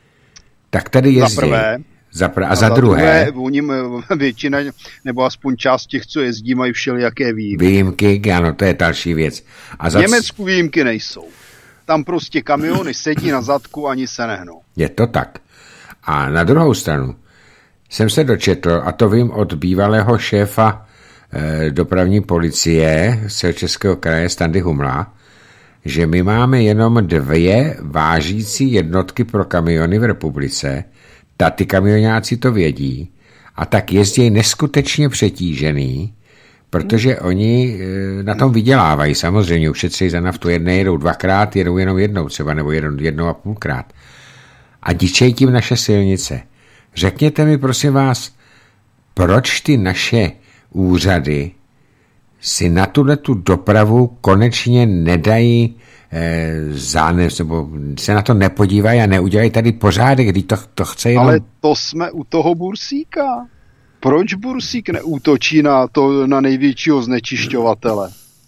tak tady jezdí. Za prvé. Za pr- a, a za, za druhé. druhé. Oni většina, nebo aspoň část těch, co jezdí, mají všelijaké výjimky. Výjimky, ano, to je další věc. A v Německu výjimky nejsou. Tam prostě kamiony sedí na zadku, ani se nehnou. Je to tak. A na druhou stranu jsem se dočetl, a to vím od bývalého šéfa eh, dopravní policie z Českého kraje Standy Humla, že my máme jenom dvě vážící jednotky pro kamiony v republice. Ta, ty kamionáci to vědí a tak jezdí neskutečně přetížený, protože oni e, na tom vydělávají. Samozřejmě ušetří za naftu, jedné jedou dvakrát, jedou jenom jednou třeba, nebo jednou, jednou a půlkrát. A dičej tím naše silnice. Řekněte mi, prosím vás, proč ty naše úřady si na tuhletu dopravu konečně nedají eh, zánes, nebo se na to nepodívají a neudělají tady pořádek, když to, to chce jenom... Ale to jsme u toho bursíka. Proč Bursík neútočí na, to, na největšího znečišťovatele?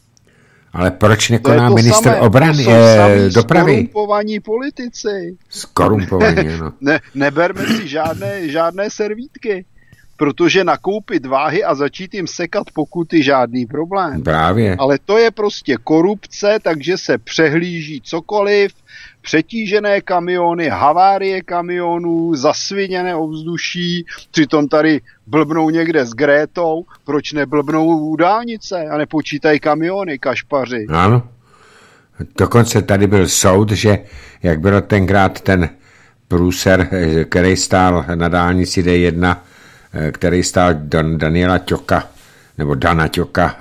Ale proč nekoná ministr samé, obrany, je, dopravy? Skorumpovaní politici. Skorumpovaní, ano. Ne, neberme si žádné, žádné servítky, protože nakoupit váhy a začít jim sekat pokuty žádný problém. Právě. Ale to je prostě korupce, takže se přehlíží cokoliv, přetížené kamiony, havárie kamionů, zasviněné ovzduší, přitom tady blbnou někde s Grétou, proč neblbnou u dálnice a nepočítají kamiony, kašpaři. Ano. Dokonce tady byl soud, že jak byl tenkrát ten průser, který stál na dálnici D jedna, který stál Don, Daniela Ťoka, nebo Dana Ťoka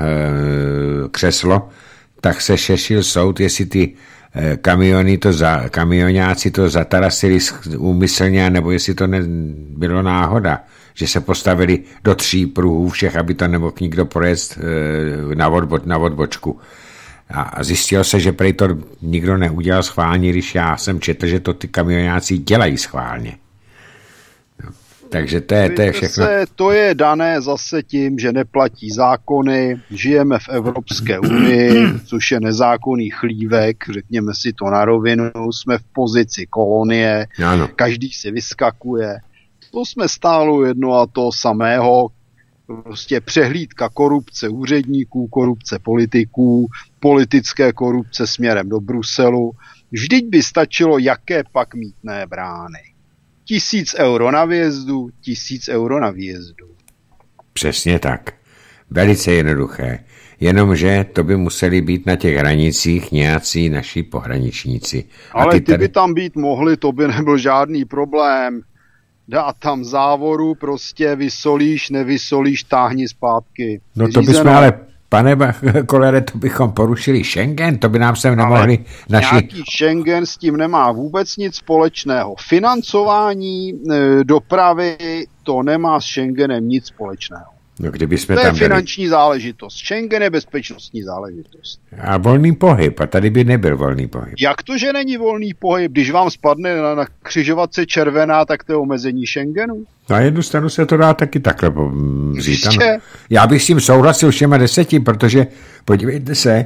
křeslo, tak se šešil soud, jestli ty kamiony to za, kamionáci to zatarasili úmyslně, nebo jestli to nebylo náhoda, že se postavili do tří pruhů všech, aby to nemohl nikdo projet na, odbo, na odbočku. A zjistilo se, že prej to nikdo neudělal schválně, když já jsem četl, že to ty kamionáci dělají schválně. No, takže to je, to je všechno. Se, to je dané zase tím, že neplatí zákony, žijeme v Evropské unii, což je nezákonný chlívek, řekněme si to na rovinu, jsme v pozici kolonie, ano. Každý si vyskakuje. To jsme stálo jedno a to samého, prostě přehlídka korupce úředníků, korupce politiků, politické korupce směrem do Bruselu. Vždyť by stačilo jaké pak mýtné brány. Tisíc euro na vjezdu, tisíc euro na výjezdu. Přesně tak. Velice jednoduché. Jenomže to by museli být na těch hranicích nějací naši pohraničníci. Ale ty, ty tady... by tam být mohli, to by nebyl žádný problém. Dá tam závoru, prostě vysolíš, nevysolíš, táhni zpátky. No to bychom ale, pane Kolere, to bychom porušili Schengen, to by nám sem nemohli naši... Nějaký Schengen s tím nemá vůbec nic společného. Financování e, dopravy, to nemá s Schengenem nic společného. No, kdyby jsme to tam je finanční dali... záležitost. Schengen je bezpečnostní záležitost. A volný pohyb, a tady by nebyl volný pohyb. Jak to, že není volný pohyb? Když vám spadne na, na křižovatce červená, tak to je omezení Schengenu. Na jednu stranu se to dá taky takhle vzít. Já bych s tím souhlasil všema deseti, protože podívejte se,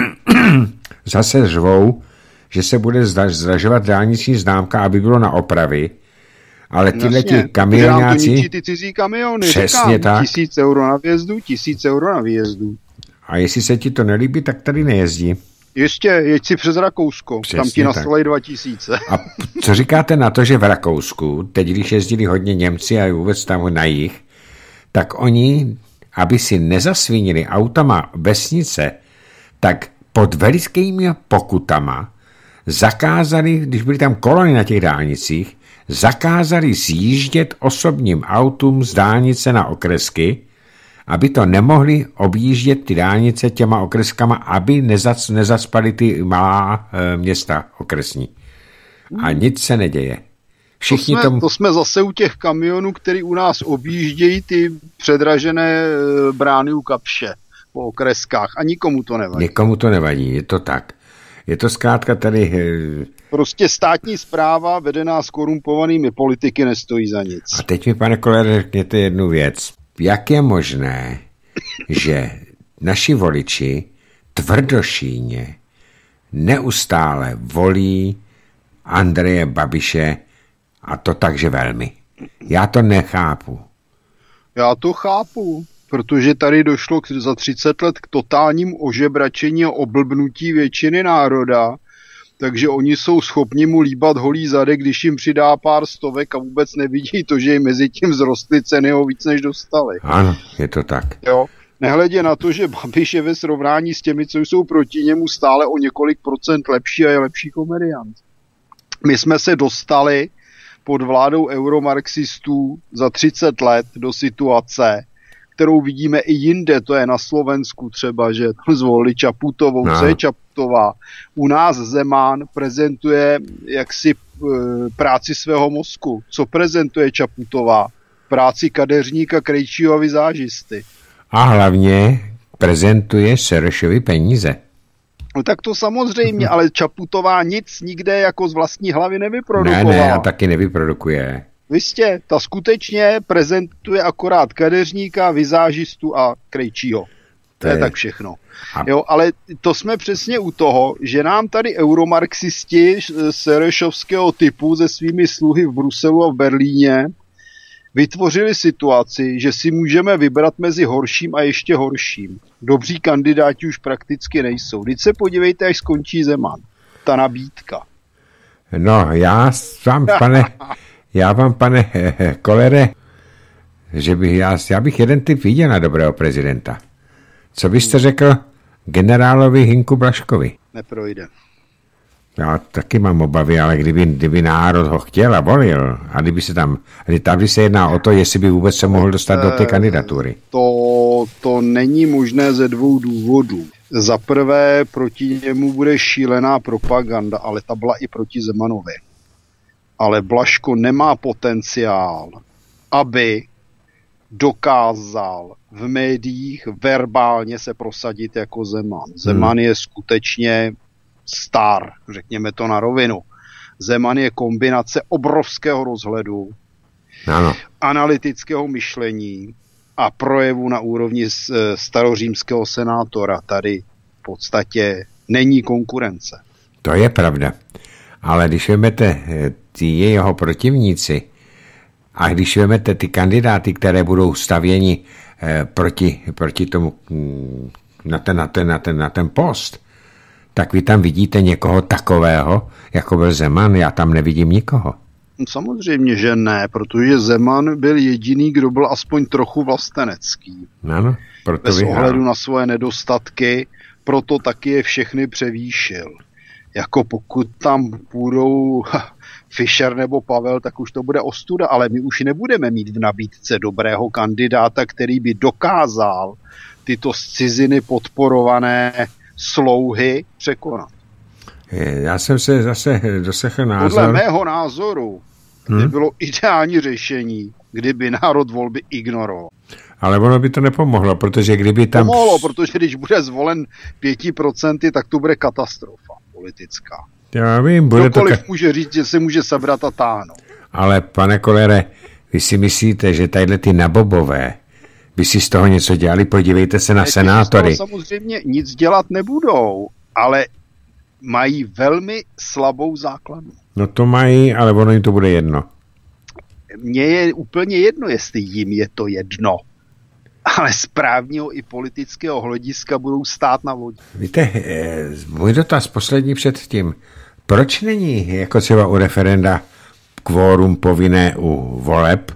zase řvou, že se bude zdražovat dálniční známka, aby bylo na opravy. Ale tyhle ti kamionáci... to ničí ty cizí kamiony. Přesně říkám, tak. Tisíc euro na vjezdu, tisíc euro na výjezdu. A jestli se ti to nelíbí, tak tady nejezdí. Ještě, jeď si přes Rakousko. Přesně tam ti nastavili dva tisíce. A co říkáte na to, že v Rakousku, teď když jezdili hodně Němci a vůbec tam na jih, tak oni, aby si nezasvínili autama vesnice, tak pod velikými pokutama zakázali, když byly tam kolony na těch dálnicích, zakázali zjíždět osobním autům z dálnice na okresky, aby to nemohli objíždět ty dálnice těma okreskama, aby nezac, nezacpali ty malá e, města okresní. A nic se neděje. Všichni to, jsme, tomu... to jsme zase u těch kamionů, který u nás objíždějí ty předražené e, brány u Kapše po okreskách a nikomu to nevadí. Nikomu to nevadí, je to tak. Je to zkrátka tady... Prostě státní správa vedená skorumpovanými politiky nestojí za nic. A teď mi, pane Kolere, řekněte jednu věc. Jak je možné, že naši voliči tvrdošíně neustále volí Andreje Babiše a to takže velmi? Já to nechápu. Já to chápu. Protože tady došlo k, za třicet let k totálním ožebračení a oblbnutí většiny národa, takže oni jsou schopni mu líbat holý zadek, když jim přidá pár stovek a vůbec nevidí to, že jim mezi tím vzrostly ceny o víc, než dostali. Ano, je to tak. Jo. Nehledě na to, že Babiš je ve srovnání s těmi, co jsou proti němu, stále o několik procent lepší a je lepší komediant. My jsme se dostali pod vládou euromarxistů za třicet let do situace, kterou vidíme i jinde, to je na Slovensku třeba, že tam zvolili Čaputovou, no. Co je Čaputová. U nás Zeman prezentuje jaksi e, práci svého mozku. Co prezentuje Čaputová? Práci kadeřníka, krejčího a vizážisty. A hlavně prezentuje Serešovi peníze. No tak to samozřejmě, ale Čaputová nic nikde jako z vlastní hlavy nevyprodukovala. Ne, ne, a taky nevyprodukuje. Jistě, ta skutečně prezentuje akorát kadeřníka, vizážistu a krejčího. To je tak všechno. Jo, ale to jsme přesně u toho, že nám tady euromarxisti serešovského typu se svými sluhy v Bruselu a v Berlíně vytvořili situaci, že si můžeme vybrat mezi horším a ještě horším. Dobří kandidáti už prakticky nejsou. Vždyť se podívejte, až skončí Zeman. Ta nabídka. No, já vám, pane, já vám, pane Kolere, že bych, já, já bych jeden typ viděl na dobrého prezidenta. Co byste řekl generálovi Hinku Blažkovi? Neprojde. Já taky mám obavy, ale kdyby, kdyby národ ho chtěl a volil, a kdyby se tam, tady se jedná o to, jestli by vůbec se mohl dostat do té kandidatury. To, to není možné ze dvou důvodů. Za prvé, proti němu bude šílená propaganda, ale ta byla i proti Zemanovi. Ale Blažko nemá potenciál, aby dokázal v médiích verbálně se prosadit jako Zeman. Zeman hmm. je skutečně star, řekněme to na rovinu. Zeman je kombinace obrovského rozhledu, ano. analytického myšlení a projevu na úrovni starořímského senátora. Tady v podstatě není konkurence. To je pravda. Ale když vezmete ty jeho protivníci a když vezmete ty kandidáty, které budou stavěni eh, proti, proti tomu na ten, na, ten, na, ten, na ten post, tak vy tam vidíte někoho takového, jako byl Zeman, já tam nevidím nikoho. Samozřejmě, že ne, protože Zeman byl jediný, kdo byl aspoň trochu vlastenecký. Ano, proto bez vyhrál. ohledu na svoje nedostatky, proto taky je všechny převýšil. Jako pokud tam půjdou Fischer nebo Pavel, tak už to bude ostuda, ale my už nebudeme mít v nabídce dobrého kandidáta, který by dokázal tyto z ciziny podporované slouhy překonat. Já jsem se zase doslechl názor. Podle mého názoru by hmm? bylo ideální řešení, kdyby národ volby ignoroval. Ale ono by to nepomohlo, protože kdyby tam... Pomohlo, protože když bude zvolen pěti procenty, tak to bude katastrofa politická. Já vím, bude Kdokoliv to... může říct, že se může sebrat a táhnout. Ale pane Kolere, vy si myslíte, že tadyhle ty nabobové by si z toho něco dělali? Podívejte se na ne, senátory. Samozřejmě nic dělat nebudou, ale mají velmi slabou základnu. No to mají, ale ono jim to bude jedno. Mně je úplně jedno, jestli jim je to jedno. Ale z právního i politického hlediska budou stát na lodi. Víte, můj dotaz poslední předtím. Proč není, jako třeba u referenda, kvórum povinné u voleb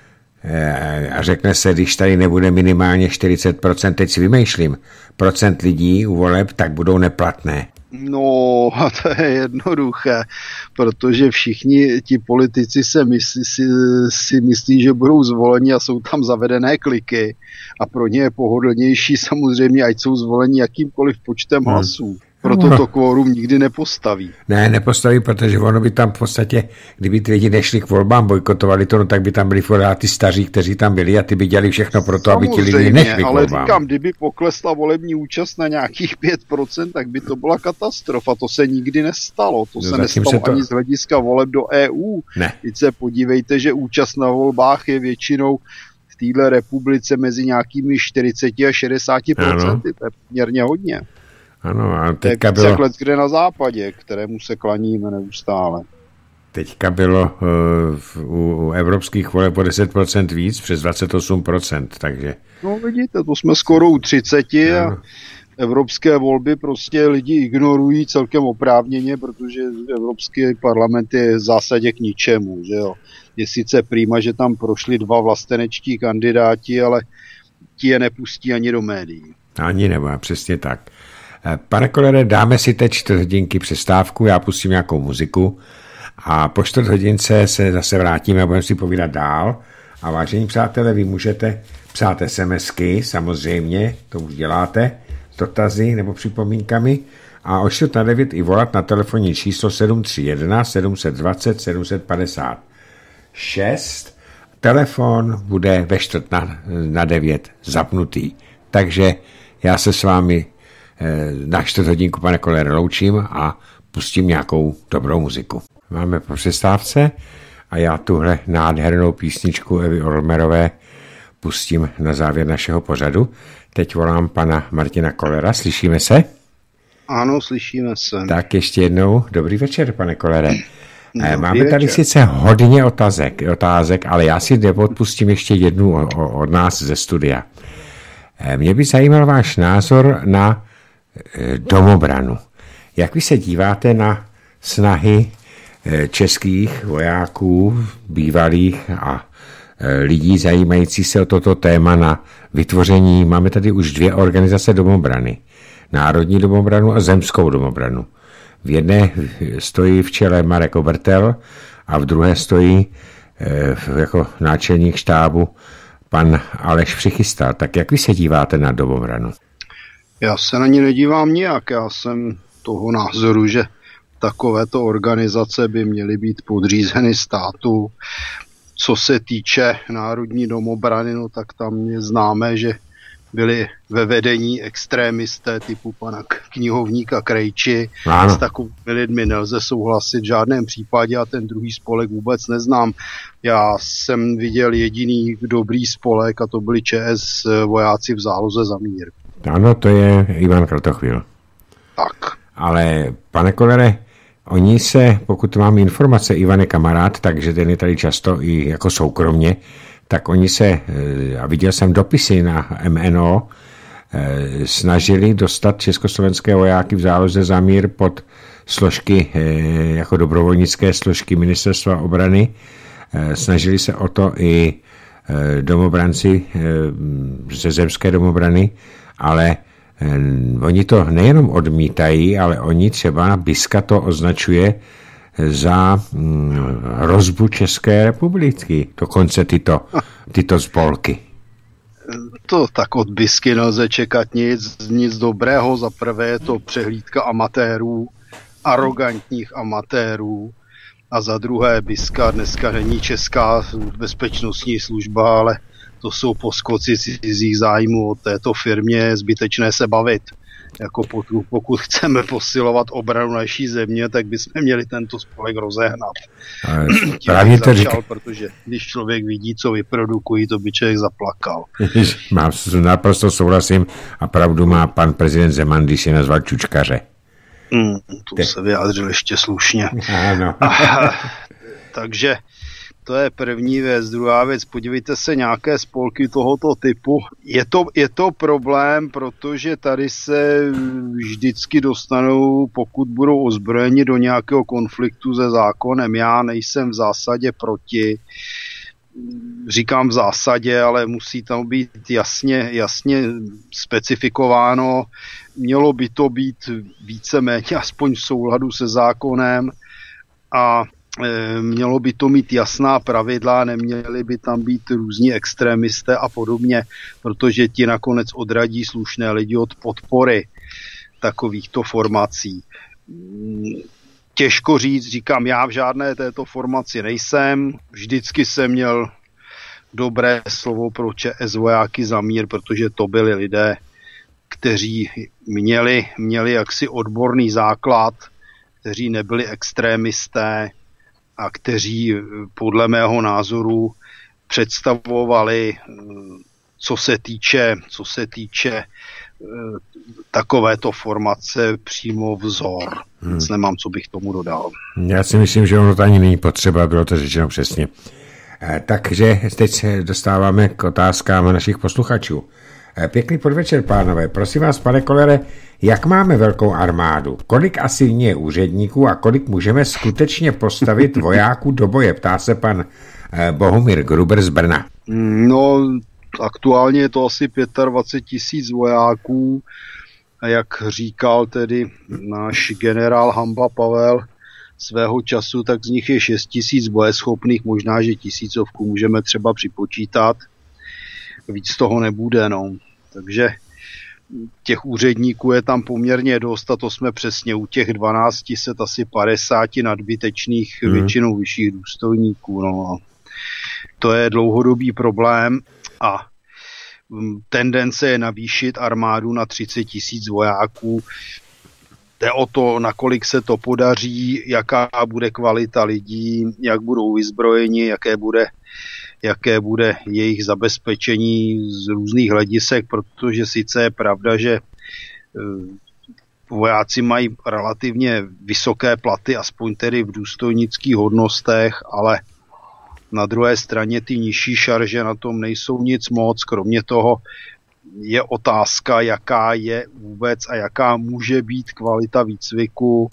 a řekne se, když tady nebude minimálně čtyřicet procent, teď si vymýšlím, procent lidí u voleb, tak budou neplatné. No, to je jednoduché, protože všichni ti politici se myslí, si, si myslí, že budou zvoleni a jsou tam zavedené kliky a pro ně je pohodlnější samozřejmě, ať jsou zvoleni jakýmkoliv počtem hmm. hlasů. Proto to kvórum nikdy nepostaví. Ne, nepostaví, protože ono by tam v podstatě, kdyby ty lidi nešli k volbám, bojkotovali to, no tak by tam byli pořád ty staří, kteří tam byli a ty by dělali všechno pro to, aby ti lidi nešli k volbám. Ale říkám, kdyby poklesla volební účast na nějakých pět procent, tak by to byla katastrofa. To se nikdy nestalo. To no, se nestalo se to... ani z hlediska voleb do E U. Ne. Teď se podívejte, že účast na volbách je většinou v téhle republice mezi nějakými čtyřicet a šedesát procent. To je poměrně hodně. Ano, a teďka bylo... let, kde na západě, kterému se klaníme neustále. Teďka bylo uh, u, u evropských voleb o deset procent víc, přes dvacet osm procent, takže... No vidíte, to jsme skoro u třicet a evropské volby prostě lidi ignorují celkem oprávněně, protože Evropský parlament je v zásadě k ničemu, že jo. Je sice prýma, že tam prošli dva vlastenečtí kandidáti, ale ti je nepustí ani do médií. Ani nebo, přesně tak. Pane Kolere, dáme si teď čtvrt hodinky přestávku, já pustím nějakou muziku a po čtvrt hodince se zase vrátíme a budeme si povídat dál. A vážení přátelé, vy můžete psát SMSky, samozřejmě, to už děláte, s dotazy nebo připomínkami a o čtvrt na devět i volat na telefonní číslo sedm tři jedna sedm dva nula sedm pět šest. Telefon bude ve čtvrt na, na devět zapnutý, takže já se s vámi na čtvrt hodinku, pane Kolere, loučím a pustím nějakou dobrou muziku. Máme po přestávce a já tuhle nádhernou písničku Evy Olmerové pustím na závěr našeho pořadu. Teď volám pana Martina Kollera, slyšíme se? Ano, slyšíme se. Tak ještě jednou, dobrý večer, pane Kollere. Dobrý Máme tady večer. sice hodně otázek, otázek, ale já si neodpustím ještě jednu od nás ze studia. Mě by zajímal váš názor na domobranu. Jak vy se díváte na snahy českých vojáků, bývalých a lidí zajímající se o toto téma na vytvoření, máme tady už dvě organizace domobrany. Národní domobranu a zemskou domobranu. V jedné stojí v čele Marek Obertel a v druhé stojí jako náčelník štábu pan Aleš Přichystal. Tak jak vy se díváte na domobranu? Já se na ní nedívám nijak. Já jsem toho názoru, že takovéto organizace by měly být podřízeny státu. Co se týče Národní domobrany, no tak tam je známé, že byli ve vedení extrémisté typu pana knihovníka Krejči. Ano. S takovými lidmi nelze souhlasit v žádném případě a ten druhý spolek vůbec neznám. Já jsem viděl jediný dobrý spolek a to byli ČS vojáci v záloze za mír. Ano, to je Ivan Kratochvíl. Tak. Ale pane Kollere, oni se, pokud mám informace, Ivan je kamarád, takže ten je tady často i jako soukromně, tak oni se, a viděl jsem dopisy na M N O, snažili dostat československé vojáky v záloze za mír pod složky, jako dobrovolnické složky ministerstva obrany. Snažili se o to i domobranci ze zemské domobrany, ale oni to nejenom odmítají, ale oni třeba Biska to označuje za hrozbu České republiky, dokonce tyto, tyto spolky. To tak od Bisky nelze čekat nic, nic dobrého. Za prvé je to přehlídka amatérů, arrogantních amatérů. A za druhé Biska dneska není česká bezpečnostní služba, ale to jsou poskoci cizích zájmů. O této firmě je zbytečné se bavit. Jako pokud chceme posilovat obranu naší země, tak bychom měli tento spolek rozehnat. Právě to říkal, protože když člověk vidí, co vyprodukují, to by člověk zaplakal. Mám, naprosto souhlasím a pravdu má pan prezident Zeman, když je nazval čučkaře. Hmm, to Te... se vyjádřil ještě slušně. Ano. Takže to je první věc. Druhá věc, podívejte se, nějaké spolky tohoto typu. Je to, je to problém, protože tady se vždycky dostanou, pokud budou ozbrojeni do nějakého konfliktu se zákonem. Já nejsem v zásadě proti, říkám v zásadě, ale musí tam být jasně, jasně specifikováno. Mělo by to být víceméně aspoň v souladu se zákonem a mělo by to mít jasná pravidla, neměli by tam být různí extrémisté a podobně, protože ti nakonec odradí slušné lidi od podpory takovýchto formací. Těžko říct, říkám, já v žádné této formaci nejsem, vždycky jsem měl dobré slovo pro ČS vojáky za mír, protože to byli lidé, kteří měli, měli jaksi odborný základ, kteří nebyli extrémisté, a kteří podle mého názoru představovali, co se týče, co se týče takovéto formace přímo vzor. Hmm. Nic nemám, co bych tomu dodal. Já si myslím, že ono to ani není potřeba, bylo to řečeno přesně. Takže teď se dostáváme k otázkám našich posluchačů. Pěkný podvečer, pánové. Prosím vás, pane Kollere, jak máme velkou armádu? Kolik asi v ní je úředníků a kolik můžeme skutečně postavit vojáků do boje? Ptá se pan Bohumír Gruber z Brna. No, aktuálně je to asi dvacet pět tisíc vojáků. A jak říkal tedy náš generál Hamba Pavel svého času, tak z nich je šest tisíc bojeschopných, možná, že tisícovku můžeme třeba připočítat. Víc toho nebude, no. Takže těch úředníků je tam poměrně dost a to jsme přesně u těch dvanáct set asi padesát nadbytečných, hmm. většinou vyšších důstojníků, no. To je dlouhodobý problém a tendence je navýšit armádu na třicet tisíc vojáků. jde o to, nakolik se to podaří, jaká bude kvalita lidí, jak budou vyzbrojeni, jaké bude, jaké bude jejich zabezpečení z různých hledisek, protože sice je pravda, že vojáci mají relativně vysoké platy, aspoň tedy v důstojnických hodnostech, ale na druhé straně ty nižší šarže na tom nejsou nic moc. Kromě toho je otázka, jaká je vůbec a jaká může být kvalita výcviku,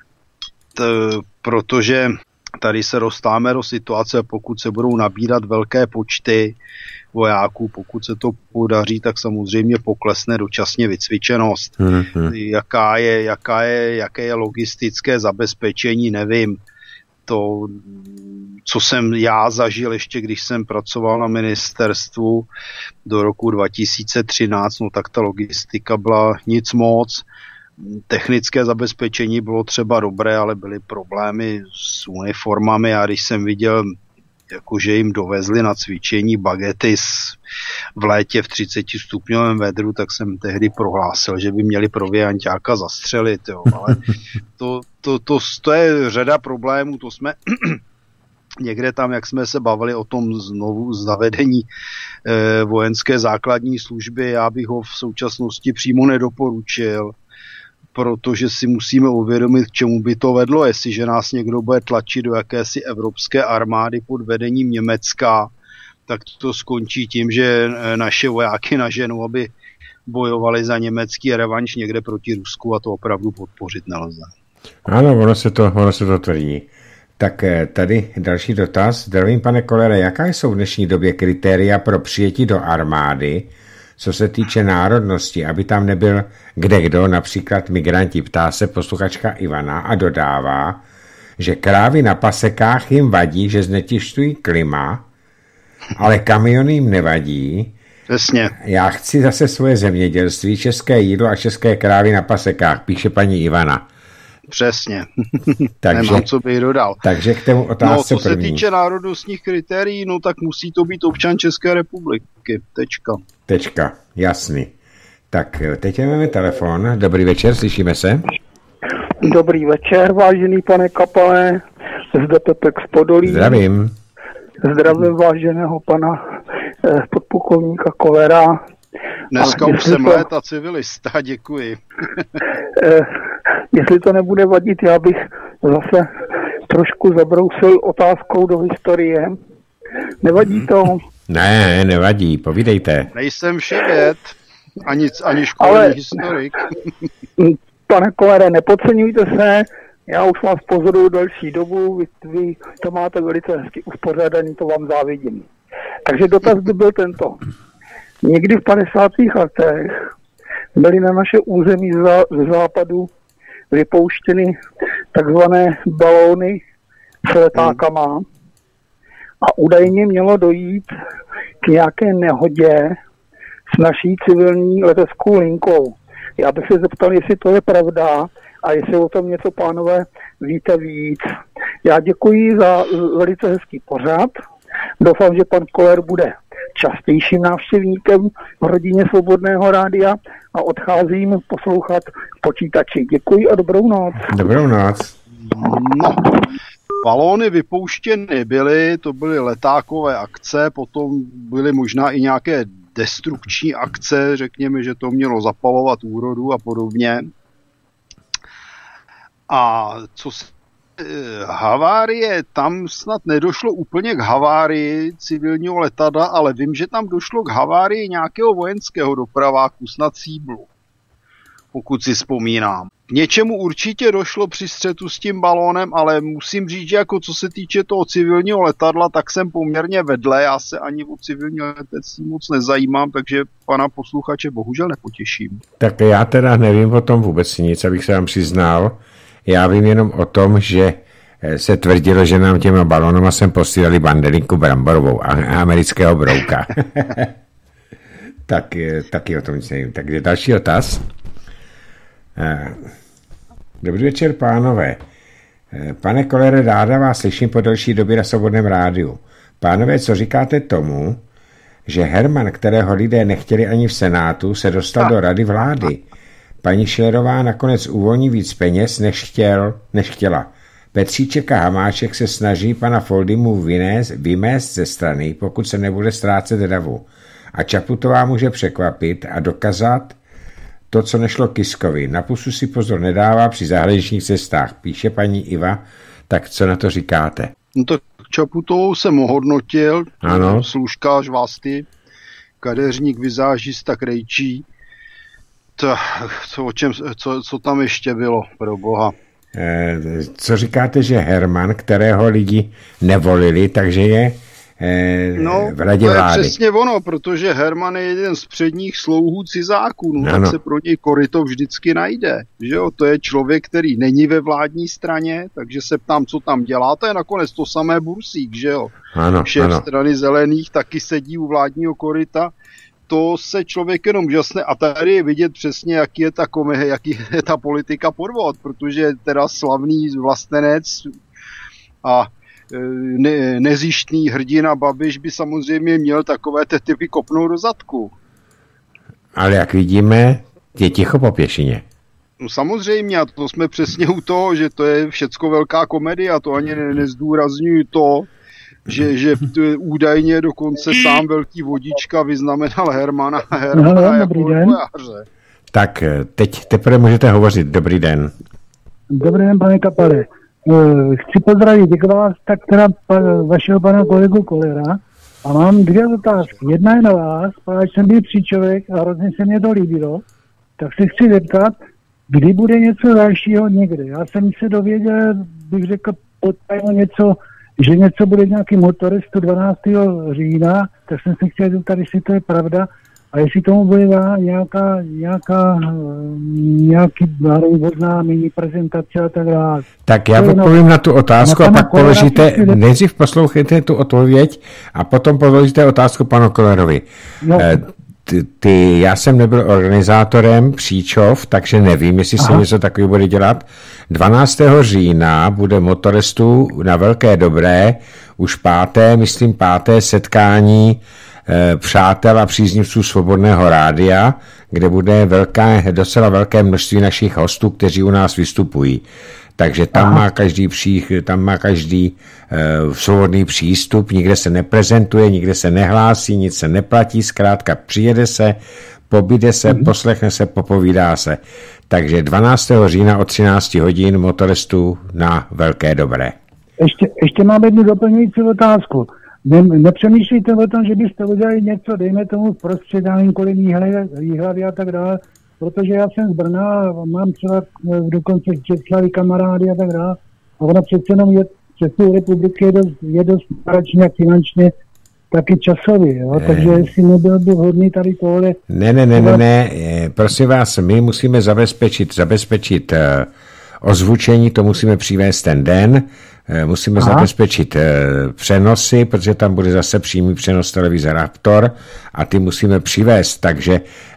t, protože tady se dostáváme do situace, pokud se budou nabírat velké počty vojáků, pokud se to podaří, tak samozřejmě poklesne dočasně vycvičenost. Mm-hmm. Jaká je, jaká je, jaké je logistické zabezpečení, nevím. To, co jsem já zažil ještě, když jsem pracoval na ministerstvu do roku dva tisíce třináct, no tak ta logistika byla nic moc. Technické zabezpečení bylo třeba dobré, ale byly problémy s uniformami a když jsem viděl, jakože jim dovezli na cvičení bagety v létě v třicetistupňovém vedru, tak jsem tehdy prohlásil, že by měli provianťáka zastřelit. Jo. Ale to, to, to, to je řada problémů, to jsme někde tam, jak jsme se bavili o tom znovu zavedení eh, vojenské základní služby, já bych ho v současnosti přímo nedoporučil, protože si musíme uvědomit, k čemu by to vedlo, jestliže nás někdo bude tlačit do jakési evropské armády pod vedením Německa, tak to skončí tím, že naše vojáky naženou, aby bojovali za německý revanš někde proti Rusku a to opravdu podpořit nelze. Ano, ono se to, ono se to tvrdí. Tak tady další dotaz. Zdravím, pane Kollere, jaká jsou v dnešní době kritéria pro přijetí do armády, co se týče národnosti, aby tam nebyl kdekdo, například migranti, ptá se posluchačka Ivana a dodává, že krávy na pasekách jim vadí, že znečišťují klima, ale kamiony jim nevadí. Přesně. Já chci zase svoje zemědělství, české jídlo a české krávy na pasekách, píše paní Ivana. Přesně. Takže, nemám, co bych dodal. Takže k tomu otázce no, co první. se týče národnostních kritérií, no tak musí to být občan České republiky. Tečka. Tečka, jasný. Tak teď máme telefon. Dobrý večer, slyšíme se? Dobrý večer, vážený pane Kapale. Zde Pepek z Podolí. Zdravím. Zdravím váženého pana eh, podplukovníka Kollera. Dneska už jsem to... léta civilista, děkuji. eh, jestli to nebude vadit, já bych zase trošku zabrousil otázkou do historie. Nevadí to? Ne, nevadí, povídejte. Nejsem vševěd, ani, ani školní Ale... historik. Pane Kollere, nepodceňujte se, já už vás pozoruju delší dobu, vy, vy to máte velice hezky uspořádaný, to vám závidím. Takže dotaz by byl tento. Někdy v padesátých letech byly na naše území ze západu vypouštěny takzvané balóny s letákama a údajně mělo dojít k nějaké nehodě s naší civilní leteckou linkou. Já bych se zeptal, jestli to je pravda a jestli o tom něco, pánové, víte víc. Já děkuji za velice hezký pořad. Doufám, že pan Koller bude častějším návštěvníkem v rodině Svobodného rádia a odcházím poslouchat počítači. Děkuji a dobrou noc. Dobrou noc. No, balóny vypouštěny byly, to byly letákové akce, potom byly možná i nějaké destrukční akce, řekněme, že to mělo zapalovat úrodu a podobně. A co se havárie, tam snad nedošlo úplně k havárii civilního letadla, ale vím, že tam došlo k havárii nějakého vojenského dopraváku, snad Síblu, pokud si vzpomínám. K něčemu určitě došlo při střetu s tím balónem, ale musím říct, že jako co se týče toho civilního letadla, tak jsem poměrně vedle, já se ani o civilní letectví moc nezajímám, takže pana posluchače bohužel nepotěším. Tak já teda nevím o tom vůbec nic, abych se vám přiznal. Já vím jenom o tom, že se tvrdilo, že nám těma balónama sem posílali bandelinku bramborovou a amerického brouka. tak, taky o tom nic nevím. Takže další dotaz. Dobrý večer, pánové. Pane Kollere, ráda vás slyším po delší době na Svobodném rádiu. Pánové, co říkáte tomu, že Herman, kterého lidé nechtěli ani v Senátu, se dostal do Rady vlády? Paní Schillerová nakonec uvolní víc peněz, než, chtěl, než chtěla. Petříček a Hamáček se snaží pana Foldymu vynést, vymést ze strany, pokud se nebude ztrácet davu. A Čaputová může překvapit a dokázat to, co nešlo Kiskovi. Na pusu si pozor nedává při zahraničních cestách, píše paní Iva. Tak co na to říkáte? No tak Čaputovou jsem ohodnotil, ano. Služkář Vlasty, kadeřník, vizážista, krejčí. To, co, o čem, co, co tam ještě bylo, pro boha? E, co říkáte, že Herman, kterého lidi nevolili, takže je e, no, v radě vlády? No, to je přesně ono, protože Herman je jeden z předních slouhů cizáků, no, tak se pro něj koryto vždycky najde. Že jo? To je člověk, který není ve vládní straně, takže se ptám, co tam dělá. To je nakonec to samé Bursík, že jo? Ano, Šéf ano. strany zelených taky sedí u vládního koryta. To se člověk jenom žasne a tady je vidět přesně, jaký je ta komehe, jaký je ta politika podvod, protože teda slavný vlastenec a ne, nezištný hrdina Babiš by samozřejmě měl takové ty typy kopnout do zadku. Ale jak vidíme, je ticho po pěšině. No samozřejmě, a to jsme přesně u toho, že to je všecko velká komedie a to ani ne, nezdůrazňuji to, že, že údajně dokonce sám velký vodička vyznamenal Hermana, Hermana no, jako vojáře. Tak teď teprve můžete hovořit. Dobrý den. Dobrý den, pane Kapale. Chci pozdravit vás, tak teda vašeho pana kolegu Kolera a mám dvě otázky. Jedna je na vás, protože jsem byl příčovek a hrozně se mě to líbilo, tak se chci zeptat, kdy bude něco dalšího někde. Já jsem se dověděl, bych řekl, potajmo něco, že něco bude nějaký motorist dvanáctého října, tak jsem se chtěl zeptat, jestli to je pravda a jestli tomu bude nějaká, nějaká nějaký oznámení, prezentace a tak dále. Tak já odpovím na tu otázku na a pak položíte, nejdřív poslouchejte tu odpověď a potom položíte otázku panu Kollerovi. No. Ty, ty, já jsem nebyl organizátorem Příčov, takže nevím, jestli Aha. se něco takového bude dělat. dvanáctého října bude motoristů na Velké Dobré už páté, myslím páté setkání e, přátel a příznivců Svobodného rádia, kde bude velká, docela velké množství našich hostů, kteří u nás vystupují. Takže tam Aha. má každý přích, tam má každý uh, svobodný přístup, nikde se neprezentuje, nikde se nehlásí, nic se neplatí, zkrátka přijede se, pobíde se, mm-hmm. poslechne se, popovídá se. Takže dvanáctého října od třináct hodin motoristů na Velké Dobré. Ještě, ještě mám jednu doplňující otázku. Ne, nepřemýšlíte o tom, že byste udělali něco, dejme tomu prostředání kolem Jihlavy a tak dále, protože já jsem z Brna, mám třeba dokonce v Česklavy kamarády a tak dále. A ona přece jenom je, Českou republiky je dost, je dost náročně finančně, taky časově, jo? Takže jestli nebyl by vhodný tady tohle... Ne, ne, ne, ne, ne, prosím vás, my musíme zabezpečit, zabezpečit uh, ozvučení, to musíme přivést ten den, uh, musíme Aha. zabezpečit uh, přenosy, protože tam bude zase přímý přenos televize Raptor a ty musíme přivést, takže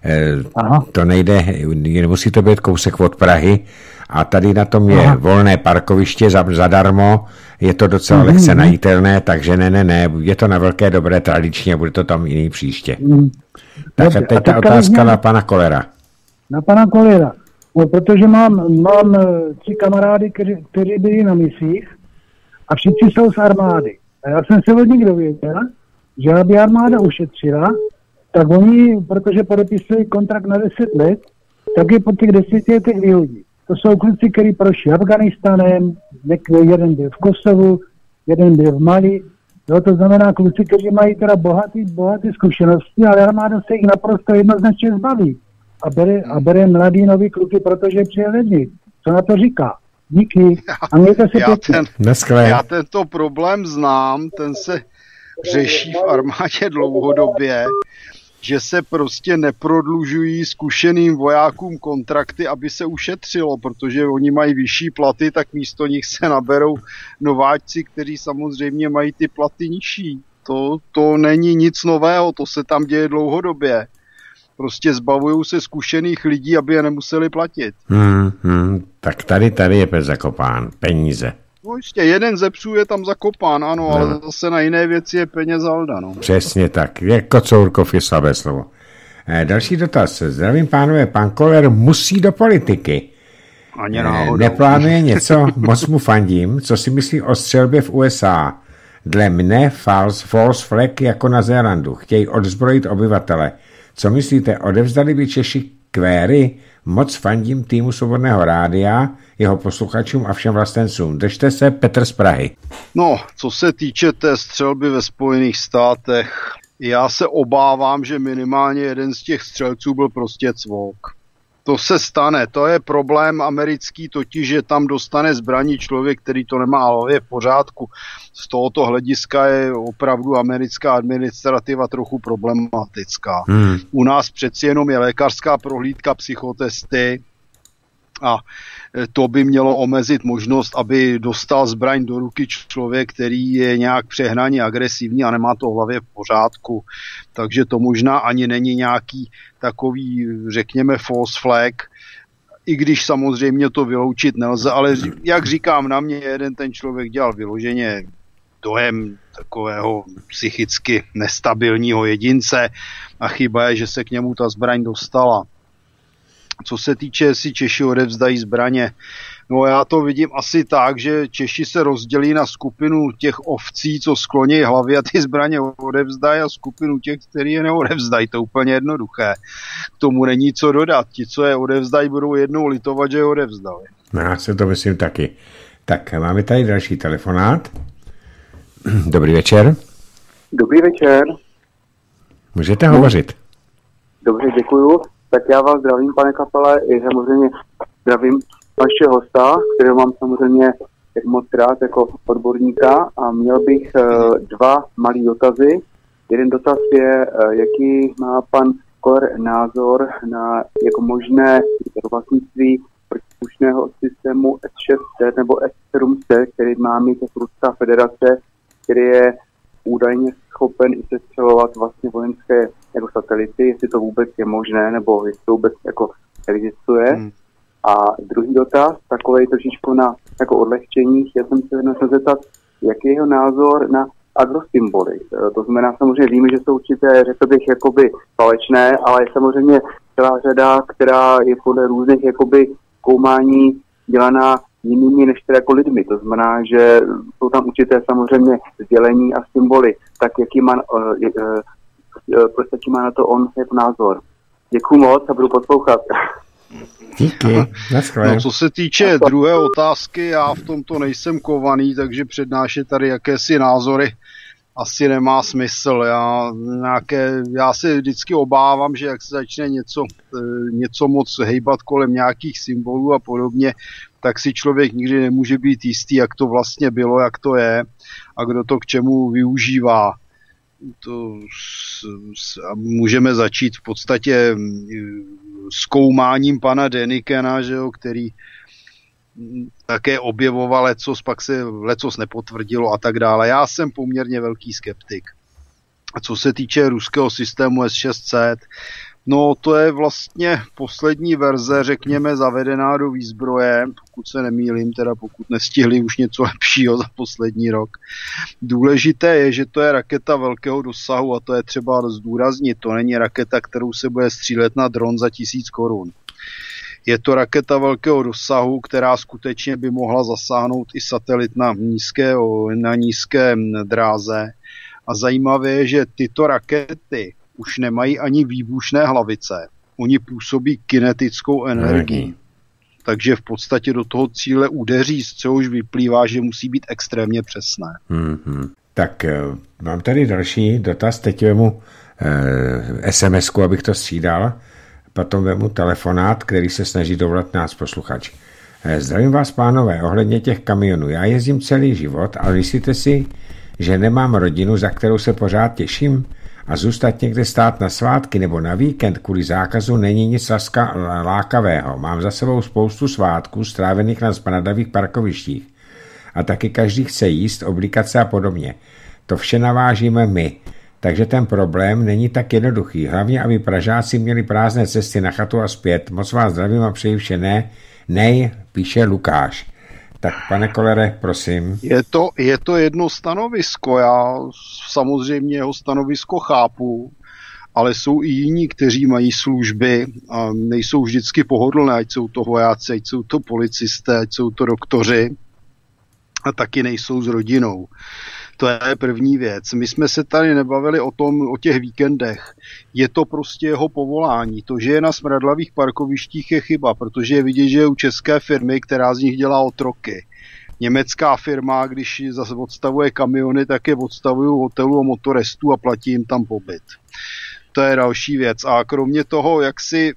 uh, to nejde, musí to být kousek od Prahy a tady na tom je Aha. volné parkoviště za, zadarmo, je to docela mm, lehce mm, najitelné, takže ne, ne, ne, je to na Velké Dobré tradičně, bude to tam jiný příště. Mm. Tak a teď ta otázka na pana Kollera. Na pana Kollera, no, protože mám, mám tři kamarády, kteří, kteří byli na misích a všichni jsou z armády. A já jsem se od nich dověděl, že aby armáda ušetřila, tak oni, protože podepisují kontrakt na deset let, tak je po těch deseti letech vyhodí. To jsou kluci, kteří prošli Afganistanem, jeden byl v Kosovu, jeden byl v Mali. Jo, to znamená kluci, kteří mají teda bohatý, bohaté zkušenosti, ale armáda se jich naprosto jednoznačně zbaví. A bere, a bere mladý nový kluky, protože přijeli. Co na to říká? Díky. A mějte se já, ten, já tento problém znám, ten se řeší v armádě dlouhodobě, že se prostě neprodlužují zkušeným vojákům kontrakty, aby se ušetřilo, protože oni mají vyšší platy, tak místo nich se naberou nováčci, kteří samozřejmě mají ty platy nižší. To, to není nic nového, to se tam děje dlouhodobě. Prostě zbavují se zkušených lidí, aby je nemuseli platit. Hmm, hmm, tak tady, tady je zakopán, peníze. No ještě, jeden ze psů je tam zakopán, ano, no. Ale zase na jiné věci je peněz halda, no. Přesně tak, jako Courkov je slabé slovo. Další dotaz. Zdravím pánové, pan Koller musí do politiky. Ani náhodou. Neplánuje něco, moc mu fandím, co si myslí o střelbě v U S A. Dle mne false, false flag jako na Zélandu. Chtějí odzbrojit obyvatele. Co myslíte, odevzdali by Češi kvéry? Moc fandím týmu Svobodného rádia, jeho posluchačům a všem vlastencům. Držte se, Petr z Prahy. No, co se týče té střelby ve Spojených státech, já se obávám, že minimálně jeden z těch střelců byl prostě cvok. To se stane, to je problém americký, totiž, že tam dostane zbraní člověk, který to nemá hlavě v pořádku. Z tohoto hlediska je opravdu americká administrativa trochu problematická. Hmm. U nás přeci jenom je lékařská prohlídka, psychotesty a to by mělo omezit možnost, aby dostal zbraň do ruky člověk, který je nějak přehnaně agresivní a nemá to v hlavě v pořádku. Takže to možná ani není nějaký takový, řekněme, false flag, i když samozřejmě to vyloučit nelze, ale jak říkám, na mě jeden ten člověk dělal vyloženě dojem takového psychicky nestabilního jedince a chyba je, že se k němu ta zbraň dostala. Co se týče, jestli Češi odevzdají zbraně, no já to vidím asi tak, že Češi se rozdělí na skupinu těch ovcí, co skloní hlavy a ty zbraně odevzdají a skupinu těch, kteří je neodevzdají. To je úplně jednoduché. K tomu není co dodat. Ti, co je odevzdají, budou jednou litovat, že je odevzdali. No, já se to myslím taky. Tak máme tady další telefonát. Dobrý večer. Dobrý večer. Můžete hovořit. Dobře, děkuju. Tak já vás zdravím, pane Kapele, i samozřejmě zdravím vašeho hosta, kterého mám samozřejmě jak moc rád jako odborníka a měl bych uh, dva malý dotazy. Jeden dotaz je, uh, jaký má pan Koller názor na jako možné vlastnictví protipušného systému S šest set nebo S sedm set, který má mít jako Ruská federace, který je údajně schopen i sestřelovat vlastně vojenské jako satelity, jestli to vůbec je možné, nebo jestli to vůbec jako existuje. Hmm. A druhý dotaz, takovej trošičku na jako odlehčení, chtěl jsem se dnes zeptat, jaký je jeho názor na agrosymboly. To znamená, samozřejmě víme, že jsou určité, řekl bych, jakoby falešné, ale je samozřejmě celá řada, která je podle různých jakoby zkoumání dělaná jinými než teda jako lidmi. To znamená, že jsou tam určité samozřejmě sdělení a symboly. Tak jaký má, uh, uh, prostě jaký má na to on jako názor. Děkuju moc a budu poslouchat. Díky. No, co se týče druhé otázky, já v tomto nejsem kovaný, takže přednášet tady jakési názory asi nemá smysl. Já, nějaké, já se vždycky obávám, že jak se začne něco, něco moc hejbat kolem nějakých symbolů a podobně, tak si člověk nikdy nemůže být jistý, jak to vlastně bylo, jak to je a kdo to k čemu využívá. To můžeme začít v podstatě zkoumáním pana Denikena, že jo, který také objevoval lecos, pak se lecos nepotvrdilo a tak dále. Já jsem poměrně velký skeptik. A co se týče ruského systému S šest set, no to je vlastně poslední verze, řekněme, zavedená do výzbroje, pokud se nemýlím, teda pokud nestihli už něco lepšího za poslední rok. Důležité je, že to je raketa velkého dosahu a to je třeba zdůraznit. To není raketa, kterou se bude střílet na dron za tisíc korun. Je to raketa velkého dosahu, která skutečně by mohla zasáhnout i satelit na nízké, na nízké dráze. A zajímavé je, že tyto rakety už nemají ani výbušné hlavice. Oni působí kinetickou energii. Takže v podstatě do toho cíle udeří, z čehož vyplývá, že musí být extrémně přesné. Mm-hmm. Tak mám tady další dotaz, teď vemu eh, es em esku, abych to střídal, potom vemu telefonát, který se snaží dovolat nás posluchač. Eh, zdravím vás, pánové, ohledně těch kamionů. Já jezdím celý život, ale myslíte si, že nemám rodinu, za kterou se pořád těším? A zůstat někde stát na svátky nebo na víkend kvůli zákazu není nic laska, lákavého. Mám za sebou spoustu svátků strávených na spanadavých parkovištích. A taky každý chce jíst, oblíkat se a podobně. To vše navážíme my. Takže ten problém není tak jednoduchý. Hlavně, aby Pražáci měli prázdné cesty na chatu a zpět. Moc vás zdravím a přeji vše ne. Nej, píše Lukáš. Tak, pane Kollere, prosím. Je to, je to jedno stanovisko, já samozřejmě jeho stanovisko chápu, ale jsou i jiní, kteří mají služby a nejsou vždycky pohodlné, ať jsou to vojáci, ať jsou to policisté, ať jsou to doktoři a taky nejsou s rodinou. To je první věc. My jsme se tady nebavili o tom, o těch víkendech. Je to prostě jeho povolání. To, že je na smradlavých parkovištích, je chyba, protože je vidět, že je u české firmy, která z nich dělá otroky. Německá firma, když zase odstavuje kamiony, tak je odstavují hotelu a motorestů a platí jim tam pobyt. To je další věc. A kromě toho, jak si,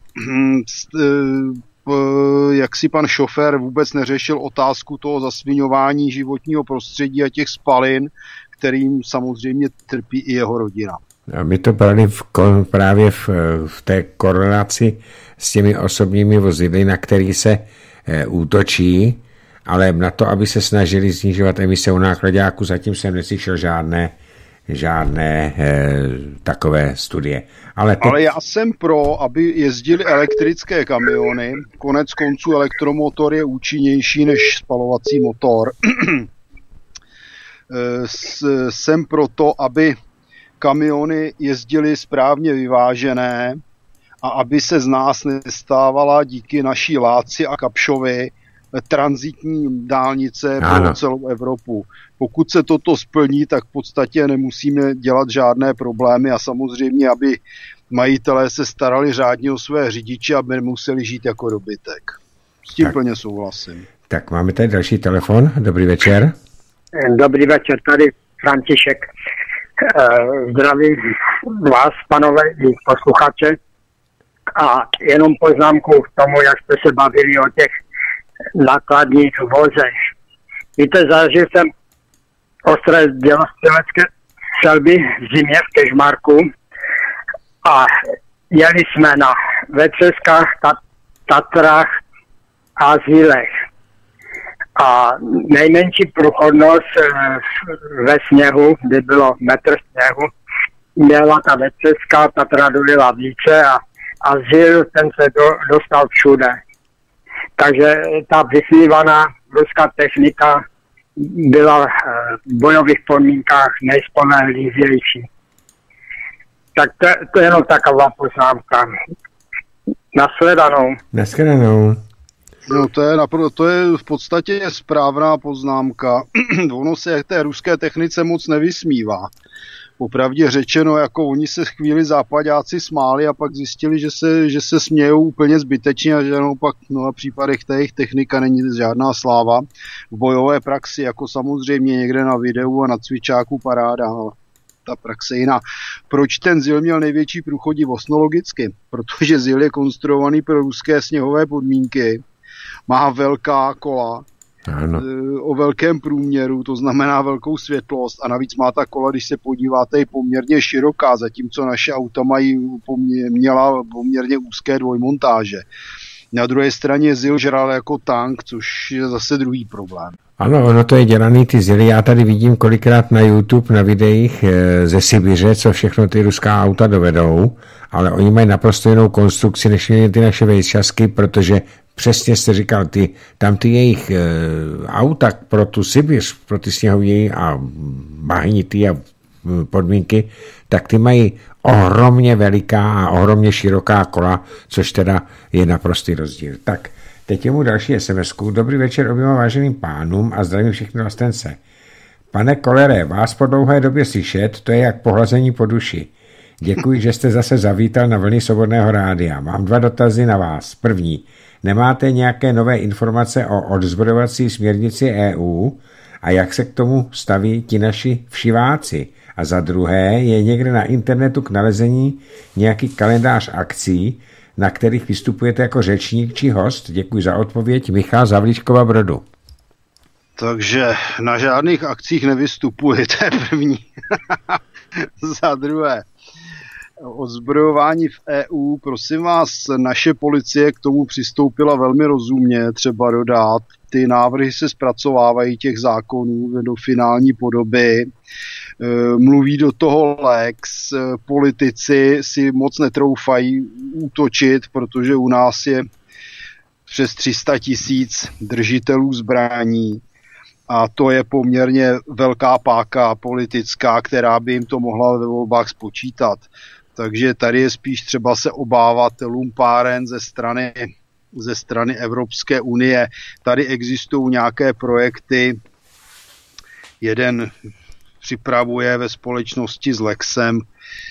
jak si pan šofér vůbec neřešil otázku toho zasviňování životního prostředí a těch spalin, kterým samozřejmě trpí i jeho rodina. A my to brali v, právě v, v té korelaci s těmi osobními vozidly, na který se e, útočí, ale na to, aby se snažili snižovat emise u nákladáků, zatím jsem neslyšel žádné, žádné e, takové studie. Ale, teď... ale já jsem pro, aby jezdili elektrické kamiony. Konec konců elektromotor je účinnější než spalovací motor. Jsem pro to, aby kamiony jezdily správně vyvážené a aby se z nás nestávala díky naší Láci a Kapšovi tranzitní dálnice ano. pro celou Evropu. Pokud se toto splní, tak v podstatě nemusíme dělat žádné problémy a samozřejmě, aby majitelé se starali řádně o své řidiče, aby nemuseli žít jako dobytek. S tím tak. plně souhlasím. Tak máme tady další telefon. Dobrý večer. Dobrý večer, tady František. Zdravím vás, panové, i posluchače. A jenom poznámku k tomu, jak jste se bavili o těch nákladních vozech. Víte, zažil jsem ostré dělostřelecké střelby v zimě v Kežmarku a jeli jsme na Veceskách, Tatrách a Zílech. A nejmenší průchodnost ve sněhu, kdy bylo metr sněhu, měla ta Veceska, Tatra dolila více a, a Zíl, ten se do, dostal všude. Takže ta vyslívaná ruská technika byla v bojových podmínkách nejspolehlivější. Tak to, to je jenom taková poznámka. Nasledanou. Nasledanou. No to je, naprosto, to je v podstatě správná poznámka. Ono se té ruské technice moc nevysmívá. Popravdě řečeno, jako oni se chvíli západáci smáli a pak zjistili, že se, že se smějou úplně zbytečně a že naopak v mnoha případech ta jejich technika není žádná sláva. V bojové praxi, jako samozřejmě někde na videu a na cvičáku paráda, no, ta praxe jiná. Proč ten Zil měl největší průchodivost? No logicky, protože Zil je konstruovaný pro ruské sněhové podmínky, má velká kola, ano. O velkém průměru, to znamená velkou světlost a navíc má ta kola, když se podíváte, je poměrně široká, zatímco naše auta mají poměr, měla poměrně úzké dvojmontáže. Na druhé straně Zil žral jako tank, což je zase druhý problém. Ano, ono to je dělaný ty Zily. Já tady vidím kolikrát na YouTube, na videích ze Sibiře, co všechno ty ruská auta dovedou, ale oni mají naprosto jinou konstrukci než ty naše vejšasky, protože přesně jste říkal, ty, tam ty jejich e, auta pro tu Sibiř, pro ty sněhový a bahnitý a podmínky, tak ty mají ohromně veliká a ohromně široká kola, což teda je naprostý rozdíl. Tak, teď je mu další es em esku. Dobrý večer oběma váženým pánům a zdravím všechny vlastence. Pane Kolere, vás po dlouhé době slyšet, to je jak pohlazení po duši. Děkuji, že jste zase zavítal na vlny Svobodného rádia. Mám dva dotazy na vás. První, nemáte nějaké nové informace o odzbrojovací směrnici é ú a jak se k tomu staví ti naši všiváci? A za druhé, je někde na internetu k nalezení nějaký kalendář akcí, na kterých vystupujete jako řečník či host? Děkuji za odpověď. Michal Zavlíčkova Brodu. Takže na žádných akcích nevystupuji, to je první. Za druhé, odzbrojování v é ú, prosím vás, naše policie k tomu přistoupila velmi rozumně, třeba dodat. Ty návrhy se zpracovávají těch zákonů do finální podoby. Mluví do toho Lex, politici si moc netroufají útočit, protože u nás je přes tři sta tisíc držitelů zbraní a to je poměrně velká páka politická, která by jim to mohla ve volbách spočítat. Takže tady je spíš třeba se obávat lumpáren ze strany, ze strany Evropské unie. Tady existují nějaké projekty, jeden připravuje ve společnosti s Lexem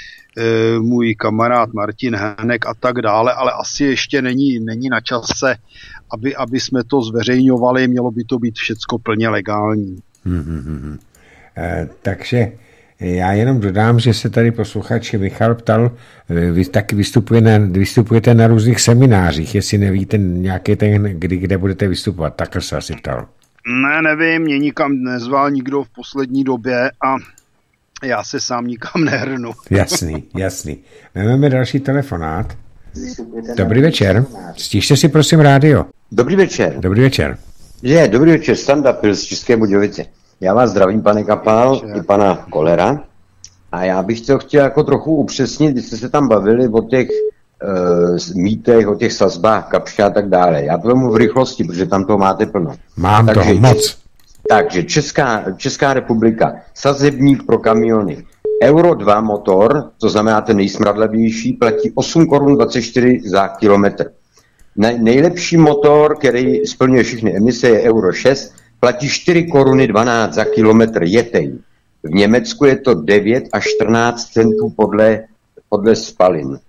můj kamarád Martin Henek a tak dále, ale asi ještě není, není na čase, aby, aby jsme to zveřejňovali, mělo by to být všecko plně legální. Hmm, hmm, hmm. E, takže já jenom dodám, že se tady posluchač Michal ptal, vy taky vystupuje na, vystupujete na různých seminářích, jestli nevíte nějaký ten, kdy, kde budete vystupovat, takhle se asi ptal. Ne, nevím, mě nikam nezval nikdo v poslední době a já se sám nikam nehrnu. Jasný, jasný. Máme další telefonát. Dobrý večer. Stište si prosím rádio. Dobrý večer. Dobrý večer. Je, dobrý večer, Standa Pil z České Budějovice. Já vás zdravím, pane Kapal, i pana Kolera. A já bych to chtěl jako trochu upřesnit, když jste se tam bavili o těch uh, mýtech, o těch sazbách, Kapsche a tak dále. Já to vemu v rychlosti, protože tam toho máte plno. Mám takže, toho moc. Takže Česká, Česká republika, sazebník pro kamiony. Euro dva motor, to znamená ten nejsmradlavější, platí osm korun dvacet čtyři za kilometr. Nej, nejlepší motor, který splňuje všechny emise, je Euro šest, platí čtyři koruny dvanáct za kilometr jetej. V Německu je to devět až čtrnáct centů podle, podle spalin.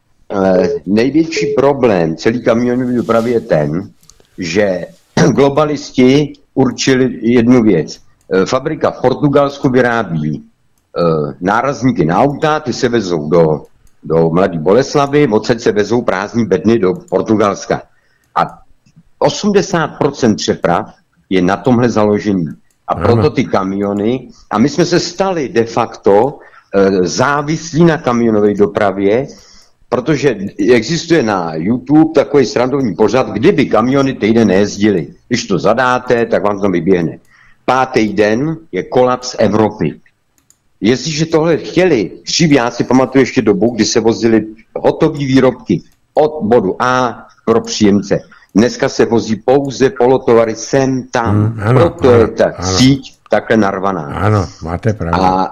E, největší problém celý kamionové dopravy je ten, že globalisti určili jednu věc. E, fabrika v Portugalsku vyrábí e, nárazníky na auta, ty se vezou do, do Mladé Boleslavi, odsaď se vezou prázdní bedny do Portugalska. A osmdesát procent přeprav je na tomhle založení. A proto ty kamiony, a my jsme se stali de facto e, závislí na kamionové dopravě, protože existuje na YouTube takový srandovní pořad, kdyby kamiony týden nejezdily. Když to zadáte, tak vám to vyběhne. Pátý den je kolaps Evropy. Jestliže tohle chtěli, dřív já si pamatuju ještě dobu, kdy se vozily hotové výrobky od bodu A pro příjemce. Dneska se vozí pouze polotovary sem, tam, hmm, ano, proto ano, je ta ano. síť takhle narvaná. Ano, máte pravdu. A,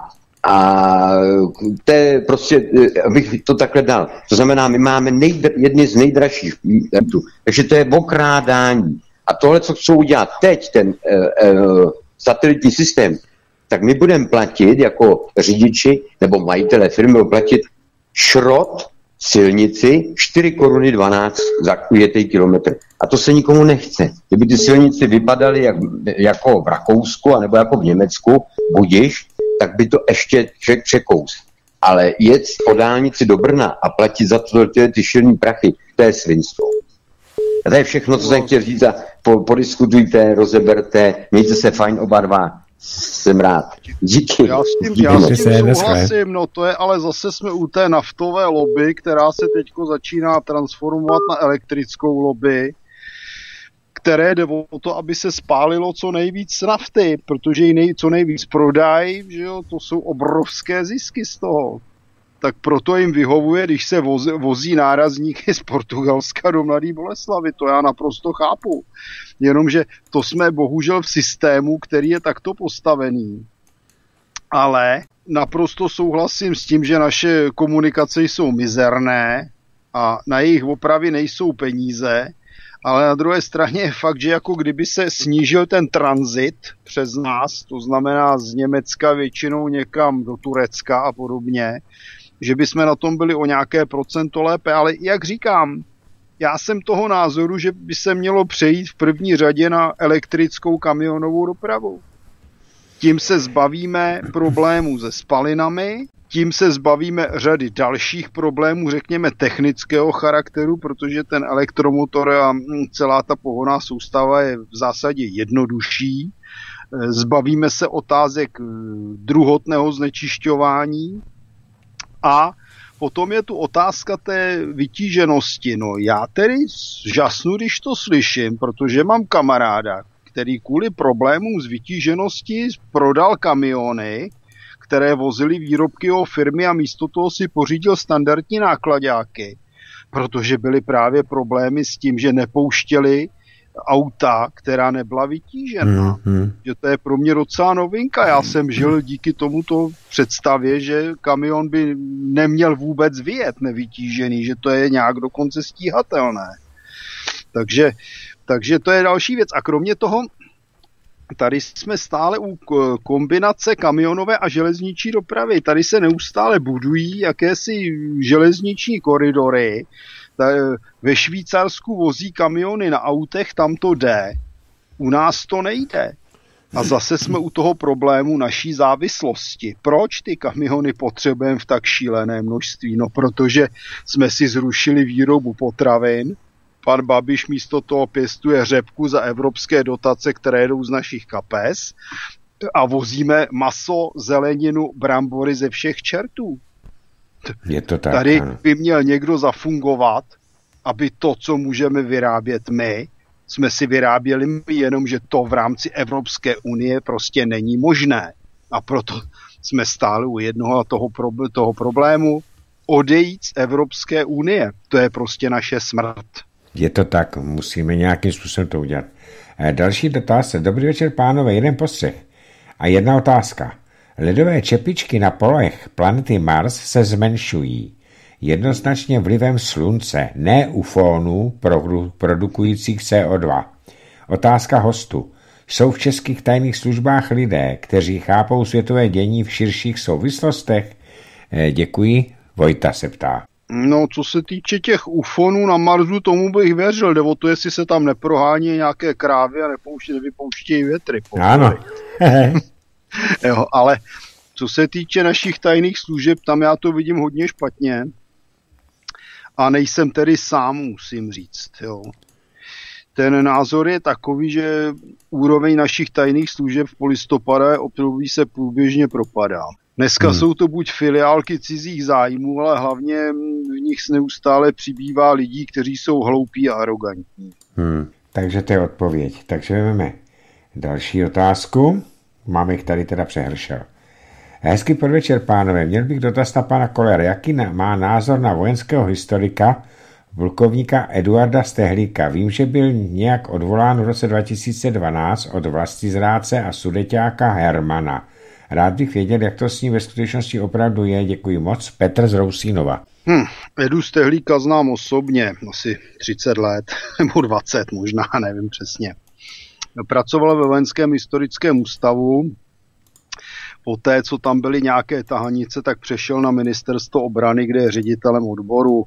a to je prostě, abych to takhle dal. To znamená, my máme nejdr, jedny z nejdražších, takže to je okrádání. A tohle, co chcou udělat teď, ten uh, uh, satelitní systém, tak my budeme platit jako řidiči, nebo majitele firmy budou platit šrot silnici čtyři koruny dvanáct za ujetý kilometr. A to se nikomu nechce. Kdyby ty silnice vypadaly jak, jako v Rakousku anebo jako v Německu, budiš, tak by to ještě člověk překous. Ale jet po dálnici do Brna a platit za to ty, ty šilní prachy, to je svinstvo. A to je všechno, co jsem chtěl říct. A po, podiskutujte, rozeberte, mějte se fajn oba dva. Jsem rád. Díky. Já s tím, Díky. Já s tím souhlasím, no to je, ale zase jsme u té naftové lobby, která se teďko začíná transformovat na elektrickou lobby, které jde o to, aby se spálilo co nejvíc nafty, protože ji nej, co nejvíc prodají, že jo, to jsou obrovské zisky z toho. Tak proto jim vyhovuje, když se voz, vozí nárazníky z Portugalska do Mladé Boleslavy. To já naprosto chápu. Jenomže to jsme bohužel v systému, který je takto postavený. Ale naprosto souhlasím s tím, že naše komunikace jsou mizerné a na jejich opravy nejsou peníze, ale na druhé straně je fakt, že jako kdyby se snížil ten tranzit přes nás, to znamená z Německa většinou někam do Turecka a podobně, že bychom na tom byli o nějaké procento lépe, ale jak říkám, já jsem toho názoru, že by se mělo přejít v první řadě na elektrickou kamionovou dopravu. Tím se zbavíme problémů se spalinami, tím se zbavíme řady dalších problémů, řekněme technického charakteru, protože ten elektromotor a celá ta pohonná soustava je v zásadě jednodušší. Zbavíme se otázek druhotného znečišťování a potom je tu otázka té vytíženosti. No já tedy žasnu, když to slyším, protože mám kamaráda, který kvůli problémům s vytížeností prodal kamiony, které vozily výrobky jeho firmy a místo toho si pořídil standardní nákladáky, protože byly právě problémy s tím, že nepouštěli auta, která nebyla vytížená. Mm-hmm. Že to je pro mě docela novinka. Já jsem žil díky tomuto představě, že kamion by neměl vůbec vyjet nevytížený, že to je nějak dokonce stíhatelné. Takže, takže to je další věc. A kromě toho, tady jsme stále u kombinace kamionové a železniční dopravy. Tady se neustále budují jakési železniční koridory. Ve Švýcarsku vozí kamiony na autech, tam to jde. U nás to nejde. A zase jsme u toho problému naší závislosti. Proč ty kamiony potřebujeme v tak šílené množství? No, protože jsme si zrušili výrobu potravin. Pan Babiš místo toho pěstuje řepku za evropské dotace, které jdou z našich kapes, a vozíme maso, zeleninu, brambory ze všech čertů. Je to tak, Tady ano. by měl někdo zafungovat, aby to, co můžeme vyrábět my, jsme si vyráběli my, jenomže to v rámci Evropské unie prostě není možné. A proto jsme stáli u jednoho toho, toho problému odejít z Evropské unie. To je prostě naše smrt. Je to tak, musíme nějakým způsobem to udělat. Další dotaz. Dobrý večer, pánové, jeden postřeh a jedna otázka. Ledové čepičky na polech planety Mars se zmenšují. Jednoznačně vlivem slunce, ne ufónů produkujících C O dva. Otázka hostu. Jsou v českých tajných službách lidé, kteří chápou světové dění v širších souvislostech? Děkuji. Vojta se ptá. No, co se týče těch ufonů na Marsu, tomu bych věřil. Jde o to, jestli se tam neprohání nějaké krávy a nepouští, nevypouštějí větry. Ano. Jo, ale co se týče našich tajných služeb, tam já to vidím hodně špatně. A nejsem tedy sám, musím říct. Jo. Ten názor je takový, že úroveň našich tajných služeb v polistopadové období se průběžně propadá. Dneska hmm. jsou to buď filiálky cizích zájmů, ale hlavně v nich neustále přibývá lidí, kteří jsou hloupí a arrogantní. Hmm. Takže to je odpověď. Takže máme další otázku. Máme jich tady teda přehršel. Hezký podvečer, pánové. Měl bych dotaz na pana Kollera. Jaký má názor na vojenského historika, plukovníka Eduarda Stehlíka? Vím, že byl nějak odvolán v roce dva tisíce dvanáct od vlastizrádce a sudeťáka Hermana. Rád bych věděl, jak to s ním ve skutečnosti opravdu je. Děkuji moc. Petr z Rousínova. Hm, Edu Stehlíka znám osobně, asi třicet let, nebo dvacet možná, nevím přesně. Pracoval ve Vojenském historickém ústavu. Poté, co tam byly nějaké tahanice, tak přešel na ministerstvo obrany, kde je ředitelem odboru.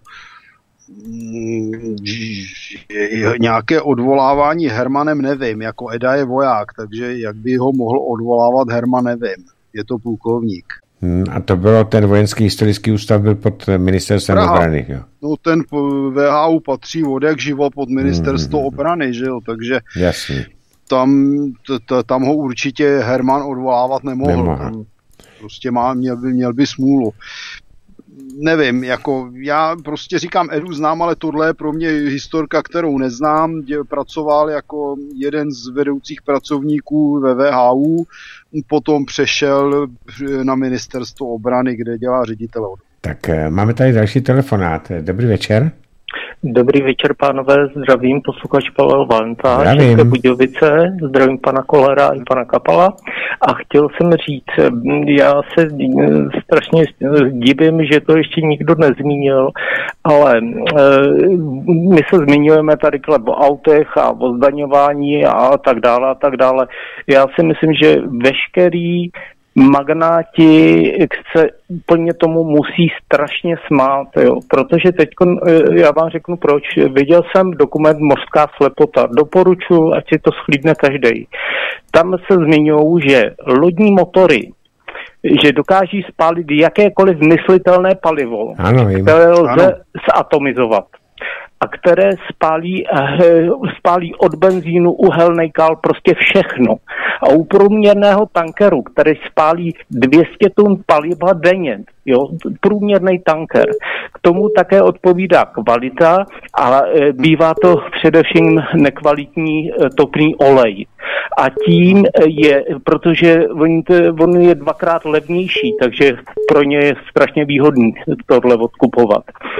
Nějaké odvolávání Hermanem nevím, jako Eda je voják, takže jak by ho mohl odvolávat Herman, nevím. Je to plukovník. Hmm, a to bylo, ten vojenský historický ústav byl pod ministerstvem Praha. obrany, jo? No ten V H U patří od jak živo pod ministerstvo hmm. obrany, že jo, takže jasně. Tam, t, t, tam ho určitě Herman odvolávat nemohl. nemohl. Prostě má, měl, by, měl by smůlu. Nevím, jako já prostě říkám, Edu znám, ale tohle je pro mě historka, kterou neznám. Dě, pracoval jako jeden z vedoucích pracovníků ve V H U, potom přešel na ministerstvo obrany, kde dělá ředitel. Tak máme tady další telefonát. Dobrý večer. Dobrý večer, pánové, zdravím posluchač Pavel Valenta, České Budějovice, zdravím pana Kollera i pana Kapala a chtěl jsem říct, já se strašně divím, že to ještě nikdo nezmínil, ale my se zmiňujeme tady o autech a o zdaňování a tak dále a tak dále. Já si myslím, že veškerý magnáti se úplně tomu musí strašně smát, jo. Protože teď, já vám řeknu proč, viděl jsem dokument Mořská slepota, doporučuji, ať si to shlídne každý. Tam se zmiňují, že lodní motory, že dokáží spálit jakékoliv myslitelné palivo, ano, které lze ano. zatomizovat a které spálí, spálí od benzínu, uhelný kál, prostě všechno. A u průměrného tankeru, který spálí dvě stě tun paliva denně, jo, průměrný tanker, k tomu také odpovídá kvalita a bývá to především nekvalitní topný olej. A tím je, protože on, on je dvakrát levnější, takže pro ně je strašně výhodný tohle odkupovat.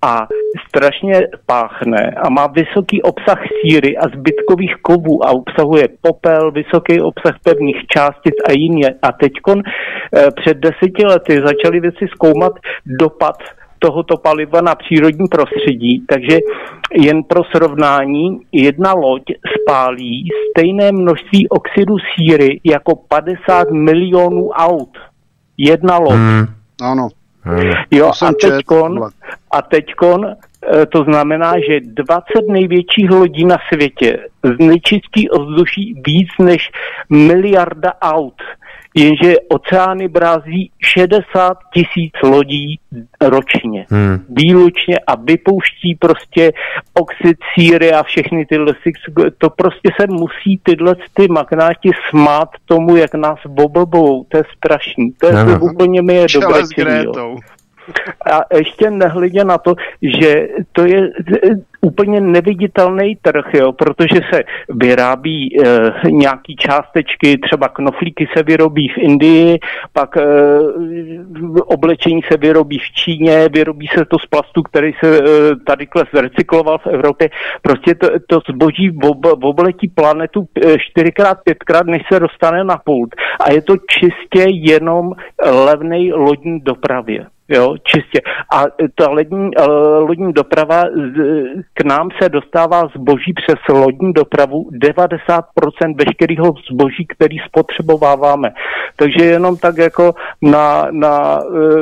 a strašně páchne a má vysoký obsah síry a zbytkových kovů a obsahuje popel, vysoký obsah pevných částic a jiné. A teďkon eh, před deseti lety začali věci zkoumat dopad tohoto paliva na přírodní prostředí, takže jen pro srovnání, jedna loď spálí stejné množství oxidu síry jako padesát milionů aut. Jedna loď. Hmm. Ano. Jo, a teďkon, a teďkon to znamená, že dvacet největších lodí na světě znečistí ovzduší víc než miliarda aut. Jenže oceány brází šedesát tisíc lodí ročně. Hmm. Výlučně a vypouští prostě oxid síry a všechny tyhle, to prostě se musí tyhle ty magnáti smát tomu, jak nás oblbou. To je strašný. To je to úplně mi je dobré. A ještě nehledě na to, že to je úplně neviditelný trh, jo, protože se vyrábí e, nějaký částečky, třeba knoflíky se vyrobí v Indii, pak e, oblečení se vyrobí v Číně, vyrobí se to z plastu, který se e, tady recykloval v Evropě. Prostě to, to zboží ob, obletí planetu čtyřikrát, pětkrát, než se dostane na pult. A je to čistě jenom levnej lodní dopravě. Jo, čistě. A ta lodní, lodní doprava, k nám se dostává zboží přes lodní dopravu devadesát procent veškerého zboží, který spotřebováváme. Takže jenom tak jako na, na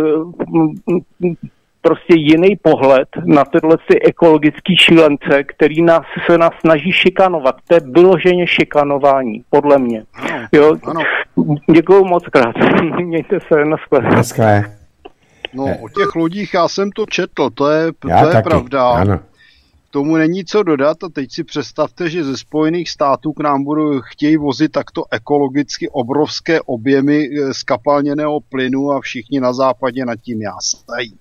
prostě jiný pohled na tyhle ty ekologický šílence, který nás se nás snaží šikanovat. To je vyloženě šikanování, podle mě. Jo, ano. Děkuju moc krát. Mějte se, naschle. No, o těch lodích já jsem to četl, to je, to je pravda. Ano. K tomu není co dodat a teď si představte, že ze Spojených států k nám budou chtějí vozit takto ekologicky obrovské objemy skapalněného plynu a všichni na západě nad tím jásají.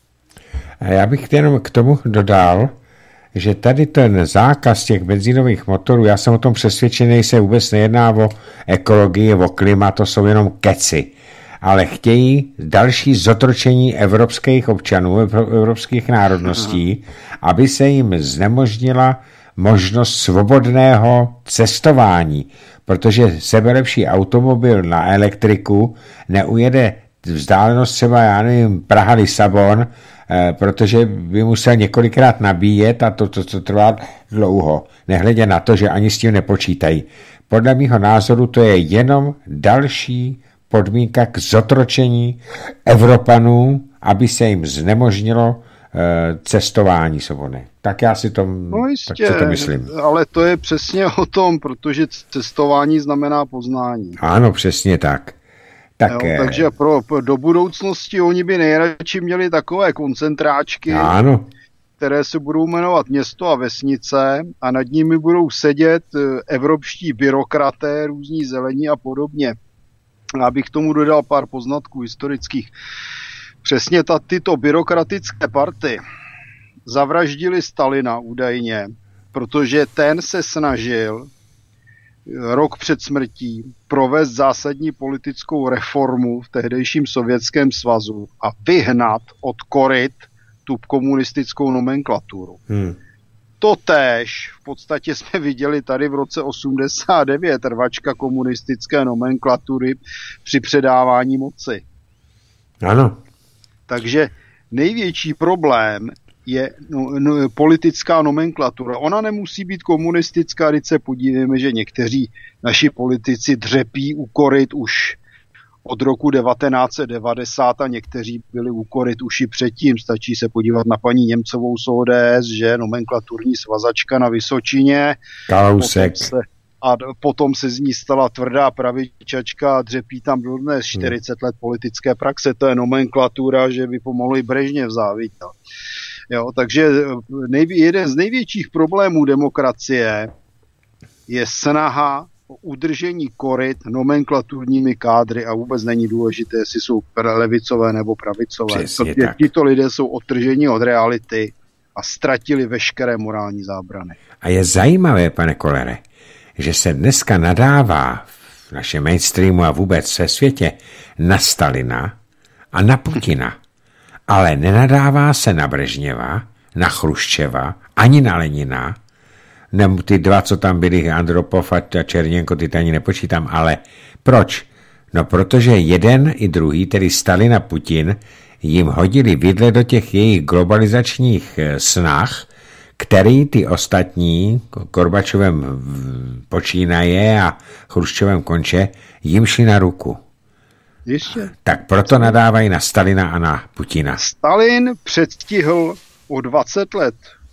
Já bych jenom k tomu dodal, že tady ten zákaz těch benzínových motorů, já jsem o tom přesvědčený, se vůbec nejedná o ekologii, o klima, to jsou jenom keci. Ale chtějí další zotročení evropských občanů, evropských národností, aby se jim znemožnila možnost svobodného cestování, protože sebelepší automobil na elektriku neujede vzdálenost třeba, já nevím, Praha-Lisabon, protože by musel několikrát nabíjet a to, to, to trvá dlouho, nehledě na to, že ani s tím nepočítají. Podle mýho názoru to je jenom další podmínka k zotročení Evropanů, aby se jim znemožnilo uh, cestování svobodné. Tak já si to, no jistě, tak si to myslím. Ale to je přesně o tom, protože cestování znamená poznání. Ano, přesně tak. tak jo, takže pro, pro, do budoucnosti oni by nejradši měli takové koncentráčky, ano, které se budou jmenovat město a vesnice a nad nimi budou sedět evropští byrokraté, různí zelení a podobně. Abych k tomu dodal pár poznatků historických. Přesně ta, tyto byrokratické party zavraždili Stalina údajně, protože ten se snažil rok před smrtí provést zásadní politickou reformu v tehdejším Sovětském svazu a vyhnat od koryt tu komunistickou nomenklaturu. Hmm. Totéž v podstatě jsme viděli tady v roce osmdesát devět, rvačka komunistické nomenklatury při předávání moci. Ano. Takže největší problém je no, no, politická nomenklatura. Ona nemusí být komunistická, když se podívejme, že někteří naši politici dřepí u koryt už od roku devatenáct set devadesát a někteří byli u koryt už i předtím. Stačí se podívat na paní Němcovou z O D S, že nomenklaturní svazačka na Vysočině. Kalousek. A potom se z ní stala tvrdá pravičačka a dřepí tam dodnes čtyřicet let politické praxe. To je nomenklatura, že by pomohli Brežněv závidět. Jo, takže nejvě, jeden z největších problémů demokracie je snaha o udržení koryt nomenklaturními kádry a vůbec není důležité, jestli jsou levicové nebo pravicové. Tito lidé jsou odtrženi od reality a ztratili veškeré morální zábrany. A je zajímavé, pane Kollere, že se dneska nadává v našem mainstreamu a vůbec ve světě na Stalina a na Putina. ale nenadává se na Brežněva, na Chruščeva, ani na Lenina, nebo ty dva, co tam byli, Andropov a Černěnko, ty ani nepočítám, ale proč? No protože jeden i druhý, tedy Stalin a Putin, jim hodili vidle do těch jejich globalizačních snah, který ty ostatní, Gorbačovem počínaje a Chruščovem konče, jim šli na ruku. Ještě. Tak proto nadávají na Stalina a na Putina. Stalin předstihl o dvacet let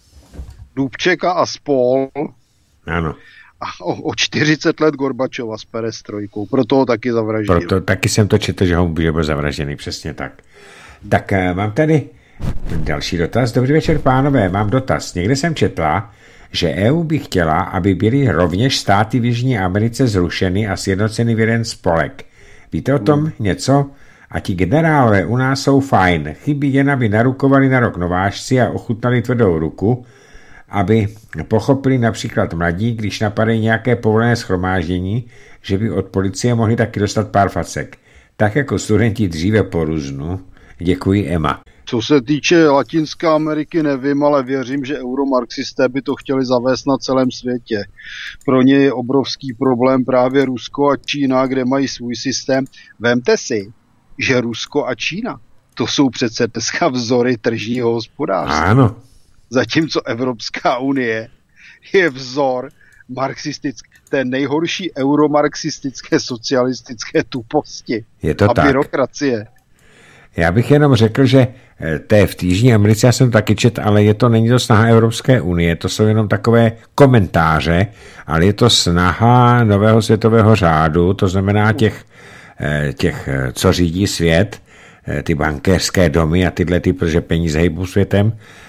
Dubčeka a spol. Ano. A o, o čtyřicet let Gorbačova s perestrojkou. Proto ho taky zavraždil. Proto taky jsem to četl, že ho byl zavražděný, přesně tak. Tak mám tady další dotaz. Dobrý večer, pánové, mám dotaz. Někde jsem četla, že E U by chtěla, aby byly rovněž státy v Jižní Americe zrušeny a sjednoceny v jeden spolek. Víte o tom něco? A ti generálové u nás jsou fajn. Chybí jen, aby narukovali na rok novážci a ochutnali tvrdou ruku, aby pochopili například mladí, když napadají nějaké povolené shromáždění, že by od policie mohli taky dostat pár facek. Tak jako studenti dříve po různu. Děkuji, Emma. Co se týče Latinské Ameriky, nevím, ale věřím, že euromarxisté by to chtěli zavést na celém světě. Pro ně je obrovský problém právě Rusko a Čína, kde mají svůj systém. Vemte si, že Rusko a Čína, to jsou přece dneska vzory tržního hospodářství. Ano. Zatímco Evropská unie je vzor marxistické, té nejhorší euromarxistické socialistické tuposti je to a tak. Byrokracie. Já bych jenom řekl, že té v Jižní Americe já jsem taky čet, ale je to, není to snaha Evropské unie, to jsou jenom takové komentáře, ale je to snaha nového světového řádu, to znamená těch, těch co řídí svět, ty bankéřské domy a tyhle ty, protože peníze hejbou světem,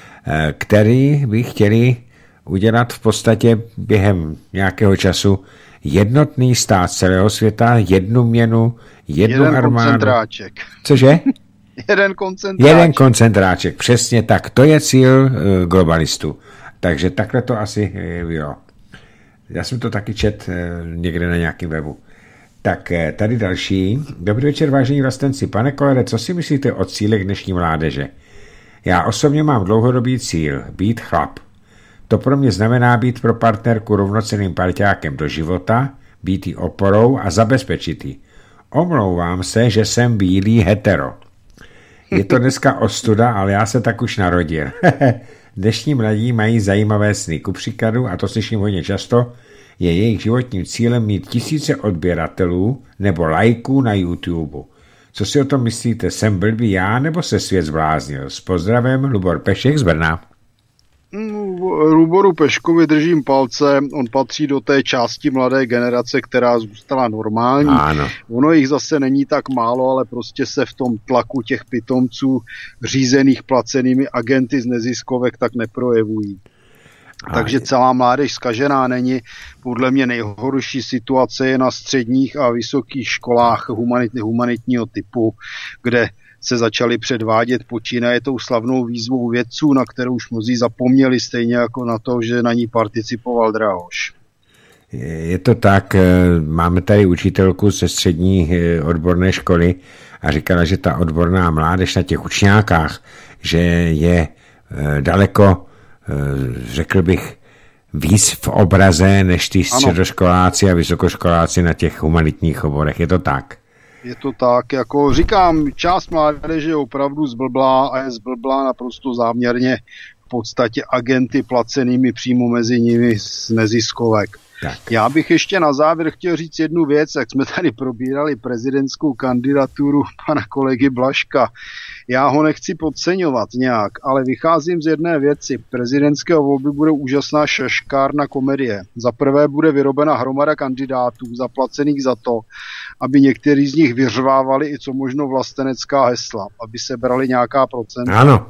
který by chtěli udělat v podstatě během nějakého času jednotný stát celého světa, jednu měnu, jednu Jeden armádu. koncentráček. Cože? Jeden koncentráček. Jeden koncentráček, přesně tak. To je cíl uh, globalistů. Takže takhle to asi uh, bylo. Já jsem to taky čet uh, někde na nějakém webu. Tak uh, tady další. Dobrý večer, vážení vlastenci. Pane Kolere, co si myslíte o cílech dnešní mládeže? Já osobně mám dlouhodobý cíl, být chlap. To pro mě znamená být pro partnerku rovnocenným parťákem do života, být jí oporou a zabezpečit jí. Omlouvám se, že jsem bílý hetero. Je to dneska ostuda, ale já se tak už narodil. Dnešní mladí mají zajímavé sny. Ku příkladu, a to slyším hodně často, je jejich životním cílem mít tisíce odběratelů nebo lajků na YouTube. Co si o tom myslíte? Jsem blbý já, nebo se svět zbláznil? S pozdravem, Lubor Pešek z Brna. Luboru Peškovi držím palce, on patří do té části mladé generace, která zůstala normální. Ano. Ono jich zase není tak málo, ale prostě se v tom tlaku těch pitomců řízených placenými agenty z neziskovek tak neprojevují. A Takže celá mládež zkažená není. Podle mě nejhorší situace je na středních a vysokých školách humanitní, humanitního typu, kde se začali předvádět počínaje tou slavnou výzvou vědců, na kterou už mnozí zapomněli, stejně jako na to, že na ní participoval Drahoš. Je to tak, máme tady učitelku ze střední odborné školy a říkala, že ta odborná mládež na těch učňákách, že je daleko, řekl bych, víc v obraze než ty středoškoláci a vysokoškoláci na těch humanitních oborech. Je to tak? Je to tak, jako říkám, část mládeže je opravdu zblblá a je zblblá naprosto záměrně v podstatě agenty placenými přímo mezi nimi z neziskovek. Tak. Já bych ještě na závěr chtěl říct jednu věc, jak jsme tady probírali prezidentskou kandidaturu pana kolegy Blažka. Já ho nechci podceňovat nějak, ale vycházím z jedné věci. Prezidentské volby bude úžasná šaškárna komedie. Za prvé bude vyrobena hromada kandidátů zaplacených za to, aby některý z nich vyřvávali i co možno vlastenecká hesla, aby se brali nějaká procenta. Ano.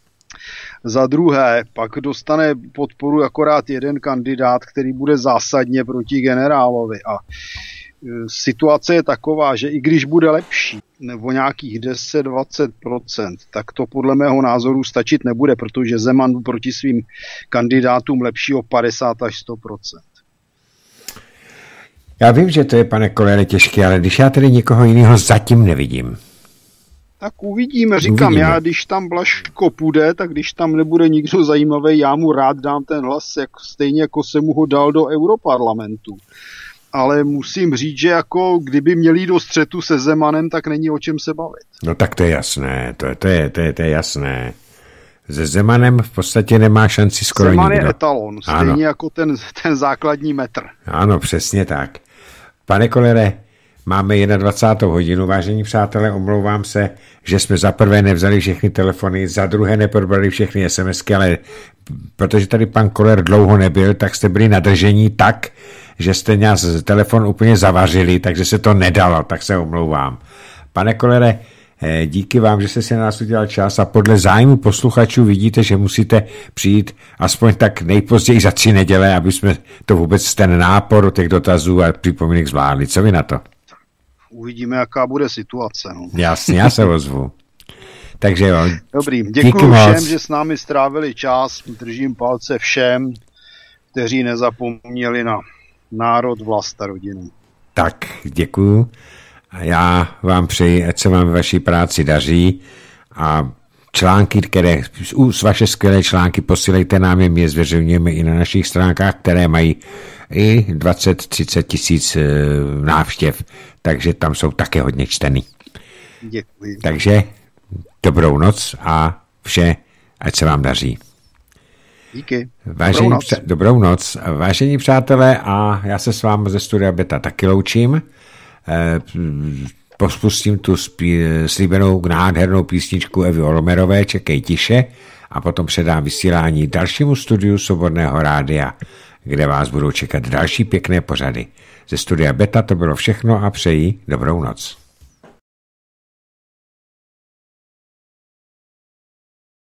Za druhé, pak dostane podporu akorát jeden kandidát, který bude zásadně proti generálovi. A situace je taková, že i když bude lepší, nebo nějakých deset až dvacet procent, tak to podle mého názoru stačit nebude, protože Zeman proti svým kandidátům lepší o padesát až sto procent. Já vím, že to je, pane Kolere, těžké, ale když já tady nikoho jiného zatím nevidím, Tak uvidíme, říkám uvidíme. Já, když tam Blažko půjde, tak když tam nebude nikdo zajímavý, já mu rád dám ten hlas, jak, stejně jako jsem mu ho dal do Europarlamentu. Ale musím říct, že jako kdyby měli do střetu se Zemanem, tak není o čem se bavit. No tak to je jasné, to je, to je, to je, to je jasné. Se Zemanem v podstatě nemá šanci skoro Zeman nikdo. je etalon, stejně ano. jako ten, ten základní metr. Ano, přesně tak. Pane Kollere, máme dvacátou jednu hodinu, vážení přátelé, omlouvám se, že jsme za prvé nevzali všechny telefony, za druhé neprobrali všechny SMSky, ale protože tady pan Koller dlouho nebyl, tak jste byli nadržení tak, že jste nás telefon úplně zavařili, takže se to nedalo, tak se omlouvám. Pane Kollere, díky vám, že jste si na nás udělal čas a podle zájmu posluchačů vidíte, že musíte přijít aspoň tak nejpozději za tři neděle, aby jsme to vůbec ten nápor těch dotazů a připomínek zvládli. Co vy na to? Uvidíme, jaká bude situace. No. Jasně, já se ozvu. Takže jo. Dobrý, děkuji všem, že s námi strávili čas. Držím palce všem, kteří nezapomněli na národ, vlast a rodinu. Tak, děkuju. A já vám přeji, ať se vám ve vaší práci daří a články, které, z vaše skvělé články posílejte nám, je my zveřejňujeme i na našich stránkách, které mají i dvacet třicet tisíc návštěv, takže tam jsou také hodně čtený. Děkuji. Takže dobrou noc a vše, ať se vám daří. Díky. Vážení dobrou noc. Přa- dobrou noc. Vážení přátelé, a já se s vámi ze studia Beta taky loučím. E, pospustím tu spí- slíbenou nádhernou písničku Evy Olmerové, Čekej tiše, a potom předám vysílání dalšímu studiu Svobodného rádia, kde vás budou čekat další pěkné pořady. Ze studia Beta to bylo všechno a přeji dobrou noc.